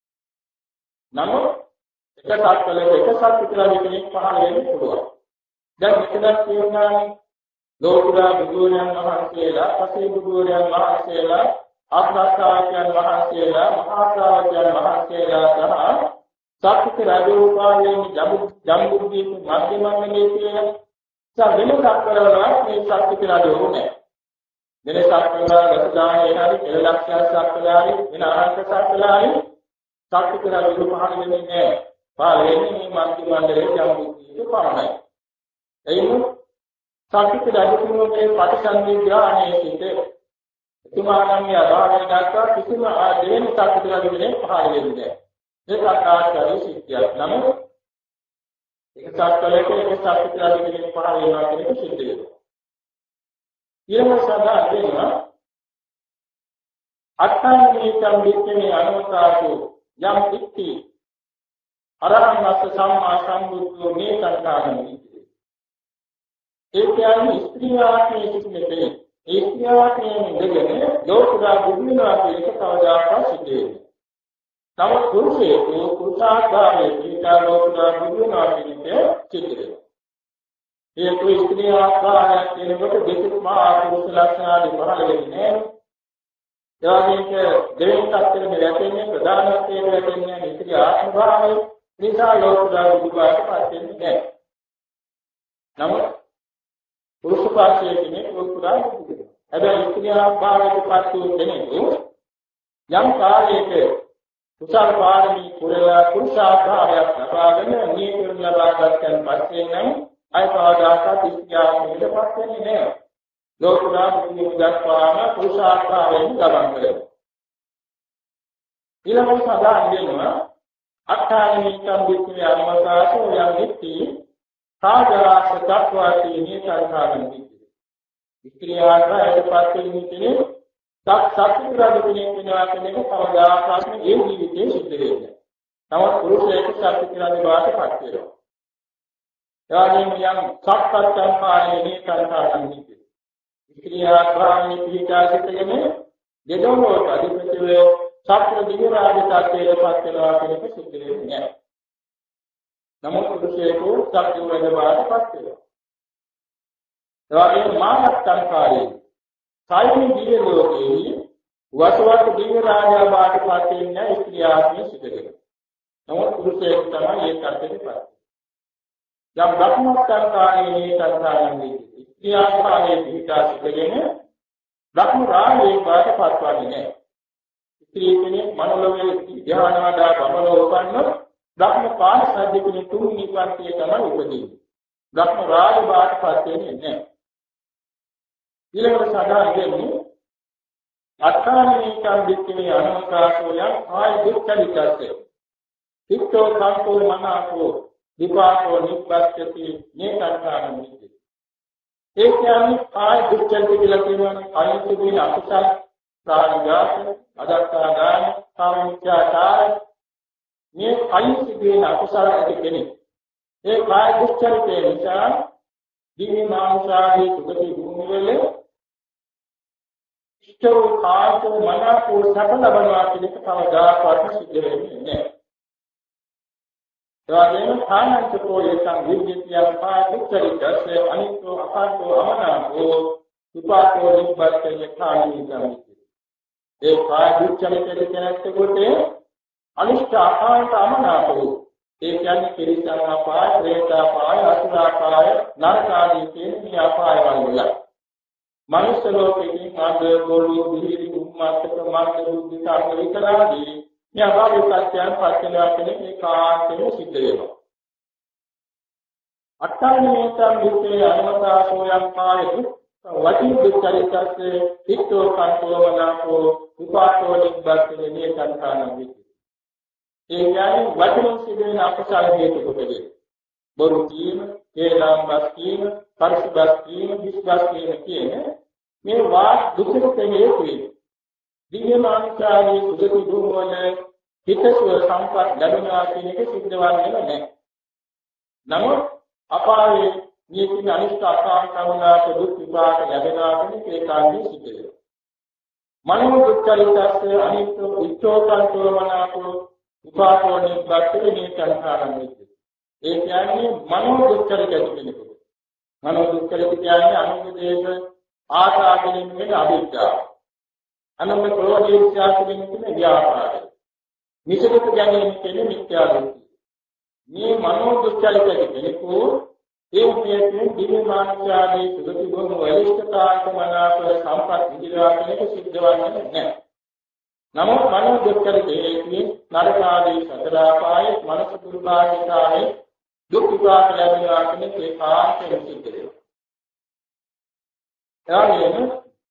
Speaker 2: නමුත් එක සක්වලක එක සත්‍ය කියලා කෙනෙක් පහළ වෙන්න පුළුවන්. දැන් මෙතනක් කියනවානේ ලෝකුරා බුදුරජාණන් වහන්සේලා, පසේ බුදුරජාණන් වහන්සේලා, ආත්මස්ථායකයන් වහන්සේලා, මහා ශ්‍රාවකයන් වහන්සේලා සහ සත්‍ය රාජෝපාලයේ ජම්බුද්දීප මධ්‍ය මණ්ඩලයේ තියෙන සවෙනසක් කරනවා මේ සත්‍ය රාජෝ නෑ. වෙනසක් කරනවා ගතදානේ හරි එලක්ෂයක් කළාරි වෙන අරහත් සත්‍යලාරි සත්‍ය රාජෝ පහළ වෙන්නේ නෑ. පහළ වෙන්නේ මේ මධ්‍ය මණ්ඩලයේ ජම්බුද්දීප පමණයි. එයින් සත්‍ය රාජෝගේ ප්‍රතිසන්දි ඥානයේ සිට තුමාණන්ගේ ආධාරය දක්වා කිසිම ආදේන සත්‍ය රාජෝගේ පහළ වෙන්නේ නෑ. ඒක ආකාරයේ සිද්ධියක්. නමුත් ඒක සත්‍යලක ඒක සත්‍ය රාජෝගේ පහළ වෙනවා කියන එක සිද්ධ වෙනවා. ඊළඟ සඳහන් වෙනවා අට්ඨානමේ සම්දිස්ත්‍රි අනුමතාසෝ යම් ඉක්ති අරහං වස්ස සම්මා සම්බුද්ධෝ මේ සංකාරණි. ඒ කියන්නේ ස්ත්‍රී ආත්මයේ සිටිනේ ඒ ස්ත්‍රී ආත්මයෙන් දෙගෙන ලෝකුරා බුදු වෙනවා කියන එක කවදාකවත් සිද්ධ වෙන්නේ. තව පුරුෂයෙකු පුරුෂාකාරයේ පිටා ලෝකුරා බුදු වෙනවා කියන එක සිද්ධ වෙනවා. ඒ කුයි ස්ත්‍රී ආකාරයක් කියනකොට දෙතුන් මහා පුරුෂ ලක්ෂණාදී පහළ වෙන්නේ නැහැ. ඒ වගේම දෙවෙනි තත්ත්වෙම වැටෙන්නේ ප්‍රධානත්වයෙන් වැටෙන්නේ ස්ත්‍රී ආත්ම භාවය නිසා ලෝකුරා බුදු බවට පත් වෙන්නේ නැහැ. නමුත් පුරුෂ පාර්ශ්වයේ කෙනෙක් ලෝකුරා බුදු වෙනවා. හැබැයි ස්ත්‍රී ආභාවයට පත් වූ කෙනෙකු යම් කාලයක කුසල පාරමී පුරලා පුරුෂාභාවයක් ලබාගෙන නියම ලබා ගන්නන් පස්සේ නම් අයපාදාසත් ඉස්ත්‍යාමයට පත් වෙන්නේ නැහැ. ලෝකුරා බුදු දක්වාම පුරුෂාභාවයෙන් ගමන් කරනවා. ඊළඟට සඳහන් වෙනවා අට්ඨානමේ සම්දිස්ත්‍රි අනුමතාසෝ යම් ඉක්ති සාජාස තත්වාදී නේතරකාරණි. ස්ත්‍රී ආත්මයට පත් වෙන්නේ කෙනෙක් සත් සත්‍ය රාජකෙනෙක් වෙනවා කියන එක කවදාකවත් මේ ජීවිතේ සිද්ධ වෙන්නේ නැහැ. තවත් පුරුෂයෙක් සත්‍ය රාජබාට පත් වෙනවා. එවැනිම යම් සත්‍යත්වයන් පාරේ නේතරකාරණි. ස්ත්‍රී ආත්මයේ පිටාසිතගෙන දෙදොනෝට අධිපතිව සත්‍ය දිව්‍ය රාජතාවයට පත් වෙනවා කියන එක සිද්ධ වෙන්නේ නැහැ. නමුත් පුරුෂයෙකු සත්‍ය රාජබාට පත් වෙනවා. එවැනිම මානත්තංකාරී සායනි දිව්‍ය ලෝකයේ වසවත් දිව්‍ය රාජා බාට පත් වෙන්නේ ස්ත්‍රී ආත්මය සිද්ධ වෙනවා. නමුත් පුරුෂයෙකු තමයි ඒ කර්තව්‍යපත්. යම් ධර්මස්කන්ධායේ සංසාරන්නේ ස්ත්‍රී ආත්මයේ පිටාසිතගෙන ධර්ම රාජයේ බාට පත් වන්නේ නැහැ. ස්ත්‍රී කෙනෙක් මනෝලෝකයේ ධ්‍යානවදා බබලෝ උපන්න ධර්ම පාන සද්දකින් තුන් නිපාතයේ තමයි උපදින්නේ. ධර්ම රාජ බාට පත් වෙන්නේ නැහැ. ඊළඟට සඳහන් වෙන්නේ අට්ඨානමේ සම්දිස්ත්‍රි අනුමතාසෝ යම් ආය දුක්ඛ විචාරය. හිතෝ සංකෝ මනාකෝ විපාකෝ නිබ්බත්ති නේකංකාන මිති. ඒ කියන්නේ කාය දුක්ඛ කියලා කියනවනේ කාය සිදුවෙන අකුසල ප්‍රාණඝාත, අදත්තාදාන, කාමීච්ඡාචාර මේ කාය සිදුවෙන අකුසල ඇති කෙනෙක්. ඒ කාය දුක්ඛ නිසා දිවි මාංශාදී සුගති භූමිවල ඉෂ්ඨෝ කායෝ මනාකෝ සකල ලබනවා කියන එක කවදාකවත් සිද්ධ වෙන්නේ නැහැ. එවැගේම කායන්තකෝ යසං විද්‍යාව පාය දුක්ඛරිතස්සේ අනිත්‍යෝ අපාතෝ අමනාකෝ විපාකෝ නිබ්බත්ය කායීතං. ඒ කාය දුක්ඛරිතේ කෙනෙක්ට අනිෂ්ඨ අපායට අමනාකෝ ඒ කියන්නේ කිරිතන අපාය, ප්‍රේත අපාය, අසුර අපාය, නරක ආදී කියන මේ අපායවල වල. මනුෂ්‍ය ලෝකයේ ආද ගෝලු දිහිරි උම්මාත්තක මාර්ග බුද්ධි කාර්යවිකලාදී මේ අභාවික සත්‍යයන් පස්වෙනා කෙනෙක් මේ කාර්යයෙන් සිද්ධ වෙනවා. අට්ඨානමේතම් විත්තේ අනුමතාසෝයම් කායු වචී දුක්ඛරිතස්සේ හිතෝ සංකෝමනාකෝ විපාකෝ නිබ්බත්ති මේ සංඛාන විති. ඒ කියන්නේ වචන සිදුවෙන අකුසල හේතු කොටගෙන බොරු කීම, හේලාම්බස් කීම, පරිසුබස් කීම, විස්බස් කීම කියන මේ වාක් දුකට හේතු වේ. දිව්‍ය මානසිකාරී සුගති භූමවල හිතසුව සම්පත් ලැබෙනවා කියන එක සිද්ධ වන්නේ නැහැ. නමුත් අපායේ නියතින අනිෂ්ඨ අකාංකවලාට දුක් විපාක ලැබෙනවා කියන එක ඒකාන්තයෙන් සිද්ධ වෙනවා. මනෝ දුක්ඛලිතස්ස අනිත්‍ය උච්චෝතන්තෝ මනාකෝ විපාකෝ නිබ්බත්ති නේකංකාරං විති. ඒ කියන්නේ මනෝ දුක්ඛලිත කෙනෙකුට. මනෝ දුක්ඛලිත කියන්නේ අනුමුදේශ ආසාවෙන් වෙන අවිද්‍යාව. අනම්ම ප්‍රෝධීත්‍යාසයෙන් කියන ව්‍යාපාරය. නිසකත ගැනීම කියන්නේ මිත්‍යා දෘෂ්ටි. මේ මනෝ දුක්ඛලිත කෙනෙකු ඒ උපයයෙන් දිව්‍ය මානසිකාරී සුගති භෝම වෛශිෂ්ඨතාවක මනාප සම්පත් විදිලා කෙනෙක් සිද්ධ වන්නේ නැහැ. නමුත් මනෝ දුක්ඛලිත හේතුයෙන් නරක ආදී සතර ආපායේ මනස දුර්භාග්‍යතාවේ දුක් විපාක ලැබෙනවා කියන ඒකාන්තයෙන් සිද්ධ වෙනවා. එවැනිම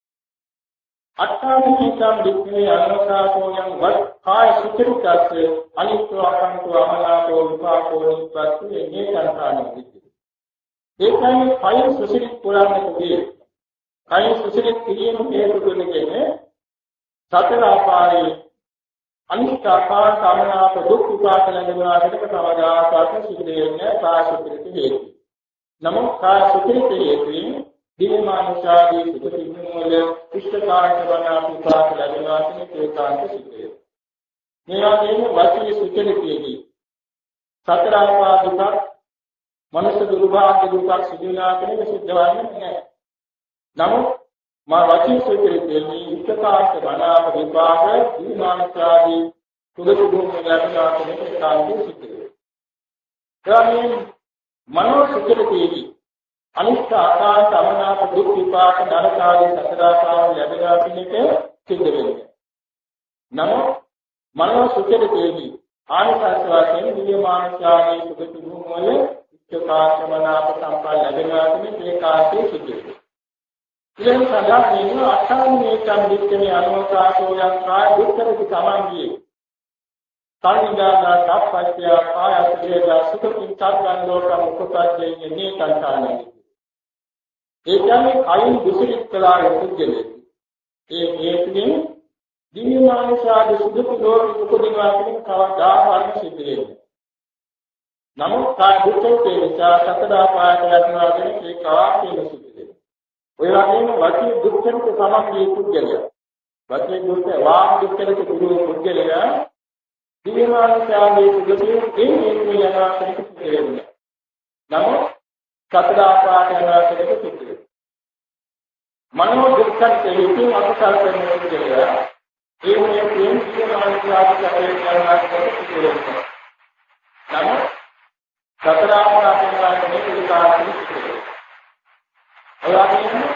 Speaker 2: අට්ඨානිකම් වික්ඛේ අනුසාසෝයන් වත් කාය සුචරිතස්ස අනිත්‍ය අකන්තෝ අමනාපෝ විපාකෝ නිප්පත්ති මේ සංඛානෝ. ඒකයි කාය සුචරිත පුරාණකදී කාය සුචරිත කිරීම හේතු දෙන්නේ සතර ආපායේ අනිත්‍ය ආකාර කාමනාප දුක් විපාක ලැබෙනවා කියන කවදාකවත් සිද්ධ වෙන්නේ කාය සුචරිත හේතු. නමුත් කාය සුචරිත හේතුයෙන් දිවමානුෂාදී සුඛ සිද්ධාවල ඉෂ්ඨකාරක වන විපාක ලැබෙනවා කියන ඒකාන්ත සිද්ධ වෙනවා. මේ වගේම වචී සුචරිතයේදී සතර ආපාද දුක් මනස දුර්භාග්‍ය දුක් සිදුවනා කියන සිද්ධ වෙන්නේ නැහැ. නමුත් මා වචී සුචරිතයේ ඉෂ්ඨකාරක වන විපාක දිවමානුෂාදී සුඛ භූමිය ලැබෙනවා කියන ඒකාන්ත සිද්ධ වෙනවා. එවැනි මනෝ සුචරිතයේදී අනිත්‍ය ආකාර සමනාප දුක් විපාක නරකාදී සතරාකාර ලැබෙනවා කියන එක සිද්ධ වෙනවා. නමුත් මනෝ සුචරිතයේදී ආනිසංස වශයෙන් දිව්‍ය මානසිකාරී සුගති භූමවල ඉච්ඡා සමනාප සම්පන්න ලැබෙනවා කියන ඒකාන්තයේ සිද්ධ වෙනවා. ඊළඟ සඳහන් වෙන අට්ඨානමේතම් වික්ඛේ අනුසාසෝයන් කාය දුක්ඛරිත සමංගියේ සංඥානා තප්පත්‍ය කාය අසුරේදා සුඛින් සත්ගන්ධෝකම් උපපද්දේ නේකංකානයි. ඒ කියන්නේ කයින් දුසිරිත කළා යුතුයනේ. ඒ හේතුවෙන් දිව්‍ය මානසිකාදී සුදුසු ලෝකෙ උපදිනවා කියන කවදාවත් සිද්ධ වෙන්නේ. නමුත් කාය දුක්ඛේ නිසා සතරාපායට යනවා කියන ඒ කාර්යය සිද්ධ වෙනවා. ඔය වගේම වචී දුක්ඛිත සමගිය පුද්ගලයා. වචී දුක්ඛ වාග් දුක්ඛිත පුද්ගලයා දිව්‍ය මානසිකාදී සුදුසු ඒ හේතුව යනවා කියන සිද්ධ වෙනවා. නමුත් සතරාපායට යනවා කියන සිද්ධ වෙනවා. මනෝ දුක්ඛිත හේතු අකුසල කරන පුද්ගලයා ඒ මේ කියන මානසිකාදී කටේ කරනවා කියන සිද්ධ වෙනවා. නමුත් සතරාපායට යනවා කියන සිද්ධ වෙනවා. ඔයාලගේ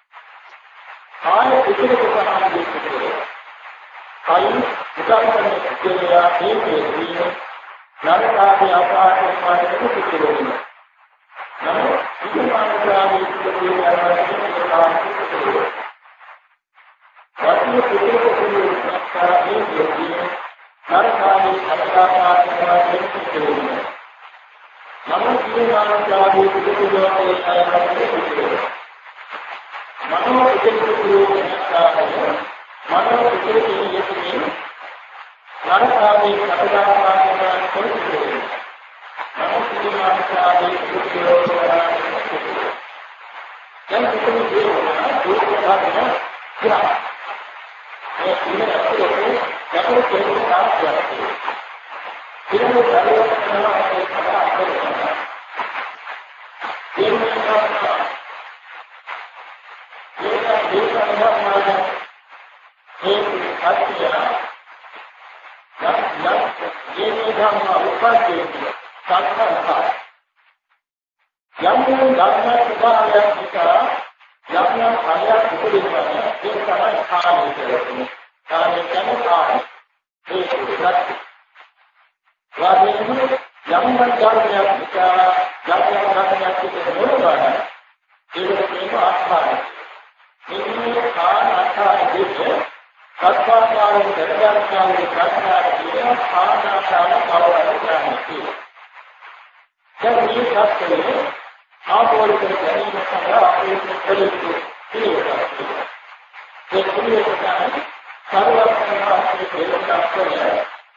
Speaker 2: ආය ඉතිරි කොටහන් දෙකේ කයින් උදාහරණයක් දෙනවා මේ කියන්නේ නරකාදී අපායේ මානසික පිළිවෙල. නමුත් ඉතිමානකාදී පිළිවෙල කරනවා වචන පිළිවෙල කරනවා මේ කියන්නේ නරකාදී සතරාපාදනා දෙන්නේ. මනෝ ජීවනාදී පිටුදෝතේ සායකරන්නේ. මනෝ පිටුදෝතේ සායකරන්නේ. මනෝ පිටුදෝතේ කියන්නේ නරකාදී සතරාපාදනා දෙන්නේ. මනෝ ජීවනාදී පිටුදෝතේ දැන් මෙතන කියනවා දුක්ඛාදන කියලා. මේ ඉන්නේ අපිට යකෝ කියන කාර්යයක්. ඉතින් මේ දරුවෝ කරනවා ඒක තමයි අපේ. ඒක නිසා ඒක දේශනා මාර්ගය ඒක අත්‍යය යම් යම් මේ ධර්ම උපදී සත්‍යතා යම් යම් ධර්ම ස්වභාවයක් නිසා යම් යම් කාර්යයක් උපදිනවා ඒක තමයි කාර්යය කියන්නේ. කාර්යය කියන්නේ කාර්යය. ඒක සත්‍ය. වාදයේ යම් යම් ධර්මයක් නිසා යම් යම් ධර්මයක් කියන මොනවාද? ඒක කියන ආස්වාදය. මේ කාර්ය ආස්වාදයේ සත්‍වාකාරයෙන් දරගන්නාගේ ප්‍රඥාව කියන ආනාපාන කවදාවත් දැන් මේ සත්‍යයේ ආපෝලික ගැනීම සඳහා අපේ පොලිසිය පිළිවෙලක්. ඒ පිළිවෙලට සර්වඥාන්සේ දෙලොක් කරලා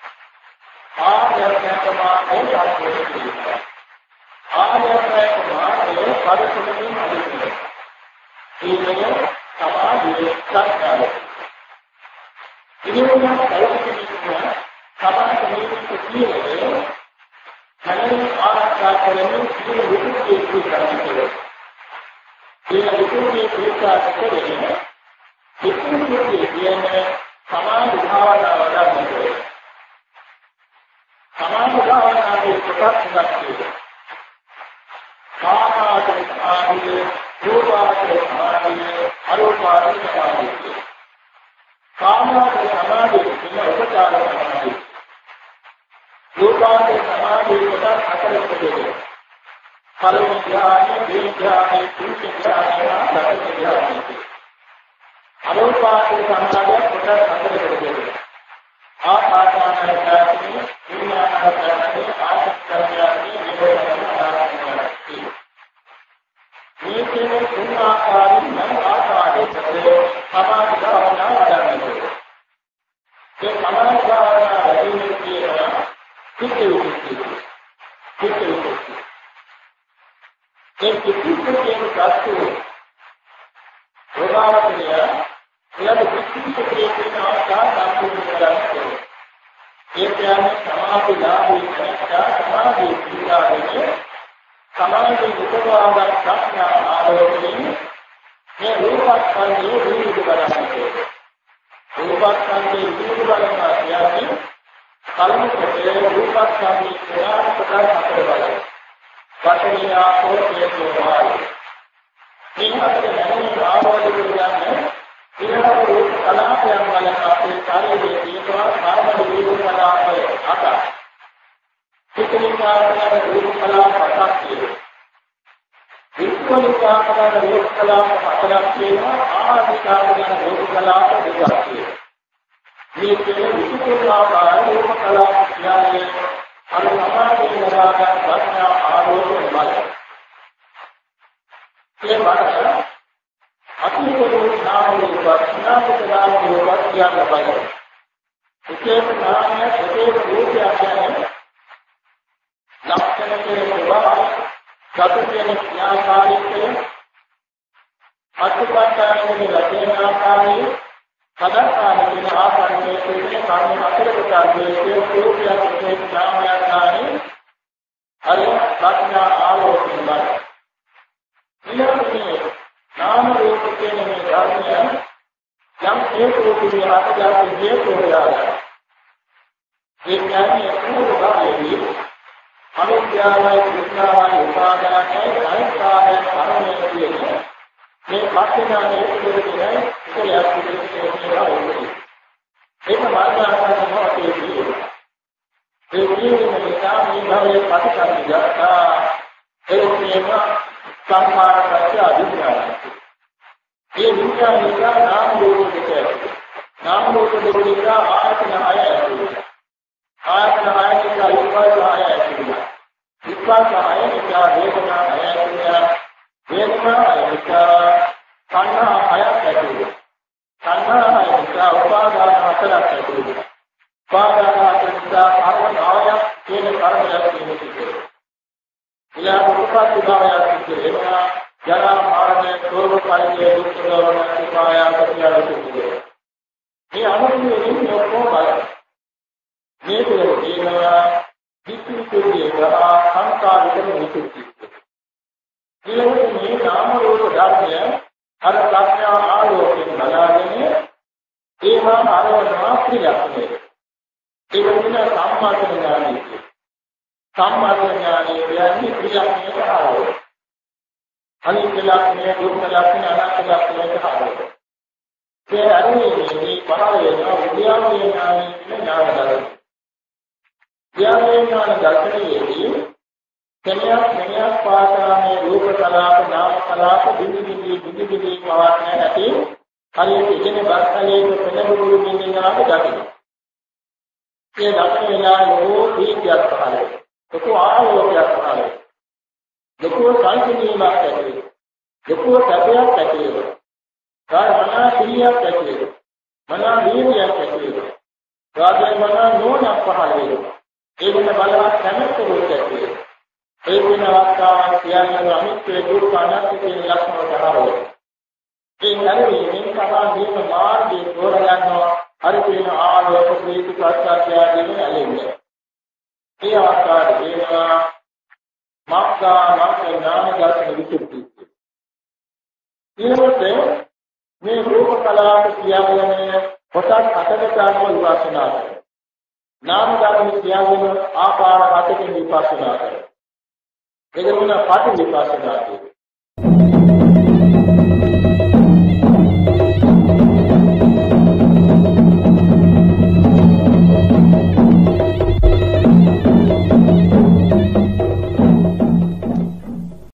Speaker 2: ආර්යයන්කමාගේ සාධුවේ ආර්යයන්කමාගේ පරිසුමින් අදිනවා. ඊළඟ සමාධියේ සත්‍යය. ඉතින් මේ කල්පිතීන සමාධියේ කියන්නේ කලින් ආරක්ෂා කරමින් සිටින විදිහේ ඉස්සරහට. ඒ විදිහේ ඉස්සරහට කියන්නේ ඉතිරි කියන්නේ සමාධි භාවනාව වඩන්නේ. සමාධි භාවනාවේ කොටස් ගන්නවා. කාමාදී ආදී රූපාදී ආදී අරූපාදී ආදී. කාමාදී සමාධි කියන උපචාර සමාධි. රූපාදී සමාධි කොටස් හතරකට බෙදෙනවා. පළවෙනි ධ්‍යානෙ, දෙවෙනි ධ්‍යානෙ, තුන්වෙනි ධ්‍යානෙ, හතරවෙනි ධ්‍යානෙ. අරූපාදී සමාධිය කොටස් හතරකට බෙදෙනවා. ආපාදානසති, විඥානසති, ආසක්තියයි, නිරෝධසති. මේ කියන තුන් ආකාරයෙන් නම් ආකාරයේ සමාධි භාවනාව වඩනවා. ඒ සමාධි භාවනාව වැඩිමේ කියනවා පිටුපිට. පිටුපිට. ඒ පිටුපිට කියන කස්තු රෝගාවලිය එයාට පිටුපිට කියන ආකාර සම්පූර්ණ කරගන්නවා. ඒ කියන්නේ සමාධි ලාභී කරලා සමාධි පිළිගන්නේ සමාධි උපවාදයක් ප්‍රඥා ආරෝපණය මේ රූපස්කන්ධයේ විවිධ බලන්නේ. රූපස්කන්ධයේ විවිධ බලනවා කියන්නේ කලින් කොටේ රූපස්කන්ධයේ ප්‍රධාන ප්‍රකාශ හතර බලයි. වචනීය ආපෝෂයේ වායි. මේ හතර දැනෙන ආවෝධය කියන්නේ ඊළඟ රූප කලාපයන් වල අපේ ශරීරයේ තියෙන කාර්බන රූප කලාපය අට. පිටිනිකාරන රූප කලාප අටක් තියෙනවා. විස්කෝනිකාරන රූප කලාප හතරක් තියෙනවා. ආදිකාරන රූප කලාප දෙකක් තියෙනවා. මේ කියන විස්කෝනිකාරන රූප කලාප කියන්නේ අර සමාධියේ ලබාගත් ප්‍රඥා ආරෝපණය බලය. ඒ බලය අතිරෝධ නාම රූප නාමක නාම රූප කියන බලය. ඒකේ නාමය ඒකේ රූපය කියන්නේ ලක්ෂණයේ ප්‍රවාහ සතුටේ ඥානකාරීත්වය අත්පත්තානේ ලක්ෂණාකාරී සදාකාරීන ආකාරයේ කියන කර්ම අතරකට ආදී රූපයක් ඒ නාමයන්ානේ හරි ප්‍රඥා ආලෝකයෙන් බලය. ඊළඟට නාම රූප කියන මේ ධර්මය යම් හේතුකින් ආකාරයෙන් හේතුවලා ඒ කියන්නේ පූර්වභාවයේ අනුත්‍යාවයි විඥානයි උපාදානයි අනිත්‍යයි කර්මයේ කියන්නේ මේ පස්චේනානේ කියන්නේ ඉතිරියක් පිළිබඳව ඕනේ. ඒක මාර්ගාකාරව මොකක්ද? ඒ කියන්නේ නිසා මේ භවයේ ප්‍රතිසංයුක්තා ඒ කියන්නේ සංඛාරපත්‍ය අධිඥානයි. මේ විඥානික නාම රූප දෙක නාම රූප දෙක ආයතන හය ආයතන ආයතන විස්වාසය ඇතිවෙනවා. විස්වාසය නිසා වේදනා ඇතිවෙනවා. වේදනා නිසා සංඥා හයක් ඇතිවෙනවා. සංඥා නිසා උපාදාන හතරක් ඇතිවෙනවා. උපාදාන හතර නිසා කර්ම නාමයක් කියන කර්ම රැස්වීම සිද්ධ වෙනවා. ඊළඟ උපපත්ති භාවයක් සිද්ධ වෙනවා. ජරා මරණ රෝග පරිදේ දුක් දෝමන සිපායා ප්‍රතිආර සිද්ධ වෙනවා. මේ අනුකූලයෙන් ඔක්කොම බලන්න. මේ තුළ තියෙනවා විචිකිච්ඡාවේ ගා සංකාරික විචිකිච්ඡාව. ඊළඟට මේ නාම රූප ධර්මය අර ප්‍රඥා ආලෝකයෙන් බලාගෙන ඒවා ආරවනවා ක්‍රියාත්මක. ඒක නිසා සම්මාදිත ඥානයි. සම්මාදිත ඥානය කියන්නේ ක්‍රියාත්මක ආරවය. අනිත්‍ය ලක්ෂණය, දුක්ඛ ලක්ෂණය, අනාත්ම ලක්ෂණය හරවය. ඒ අරමුණේ මේ පහළ වෙන උද්‍යාවය ඥානය කියන ඥාන ධර්ම. උද්‍යාවය ඥාන දර්ශනයේදී කෙනියක් කෙනියක් පාසාමේ රූප කලාප, නාම කලාප, බිඳි බිඳි බිඳි බිඳි පවත්න ඇති හරියට ඉගෙන බස්සලේක පෙළඹුරු බිඳිනාට දකින්න. ඒ දකින වෙලාවේ දීපයක් පහළ වෙනවා. ඒක ආලෝකයක් පහළ වෙනවා. ලොකු සංකීර්ණයක් ඇති වෙනවා. ලොකු සැපයක් ඇති වෙනවා. කාර්මනා සිහියක් ඇති වෙනවා. මනා වීර්යයක් ඇති වෙනවා. රාජ්‍ය මනා නෝනක් පහළ වෙනවා. ඒ වෙන බලවත් කැමැත්ත වලට ඇති වෙනවා. ඒ වෙන අවස්ථාවක් කියන්නේ අනිත්‍ය දුක්ඛ අනාත්ම කියන ලක්ෂණ ධාරවල. ඒ නැරෙමින් සමාධියම මාර්ගයේ තෝරගන්නවා. හරි කියන ආලෝක ප්‍රීති ප්‍රත්‍යක්ෂයයෙන් ඇලෙන්නේ. ඒ අවස්ථාවේ වෙනවා මාක්කා මාක්ක ඥාන දර්ශන විසුද්ධි. ඊළඟට මේ රූප කලාප කියන්නේ කොටස් හතකට අනුව විපස්සනා කරනවා. නාම ධර්ම කියන්නේ ආකාර හතකින් විපස්සනා කරනවා. ඒක මොන පාටි විපස්සනා කියන්නේ.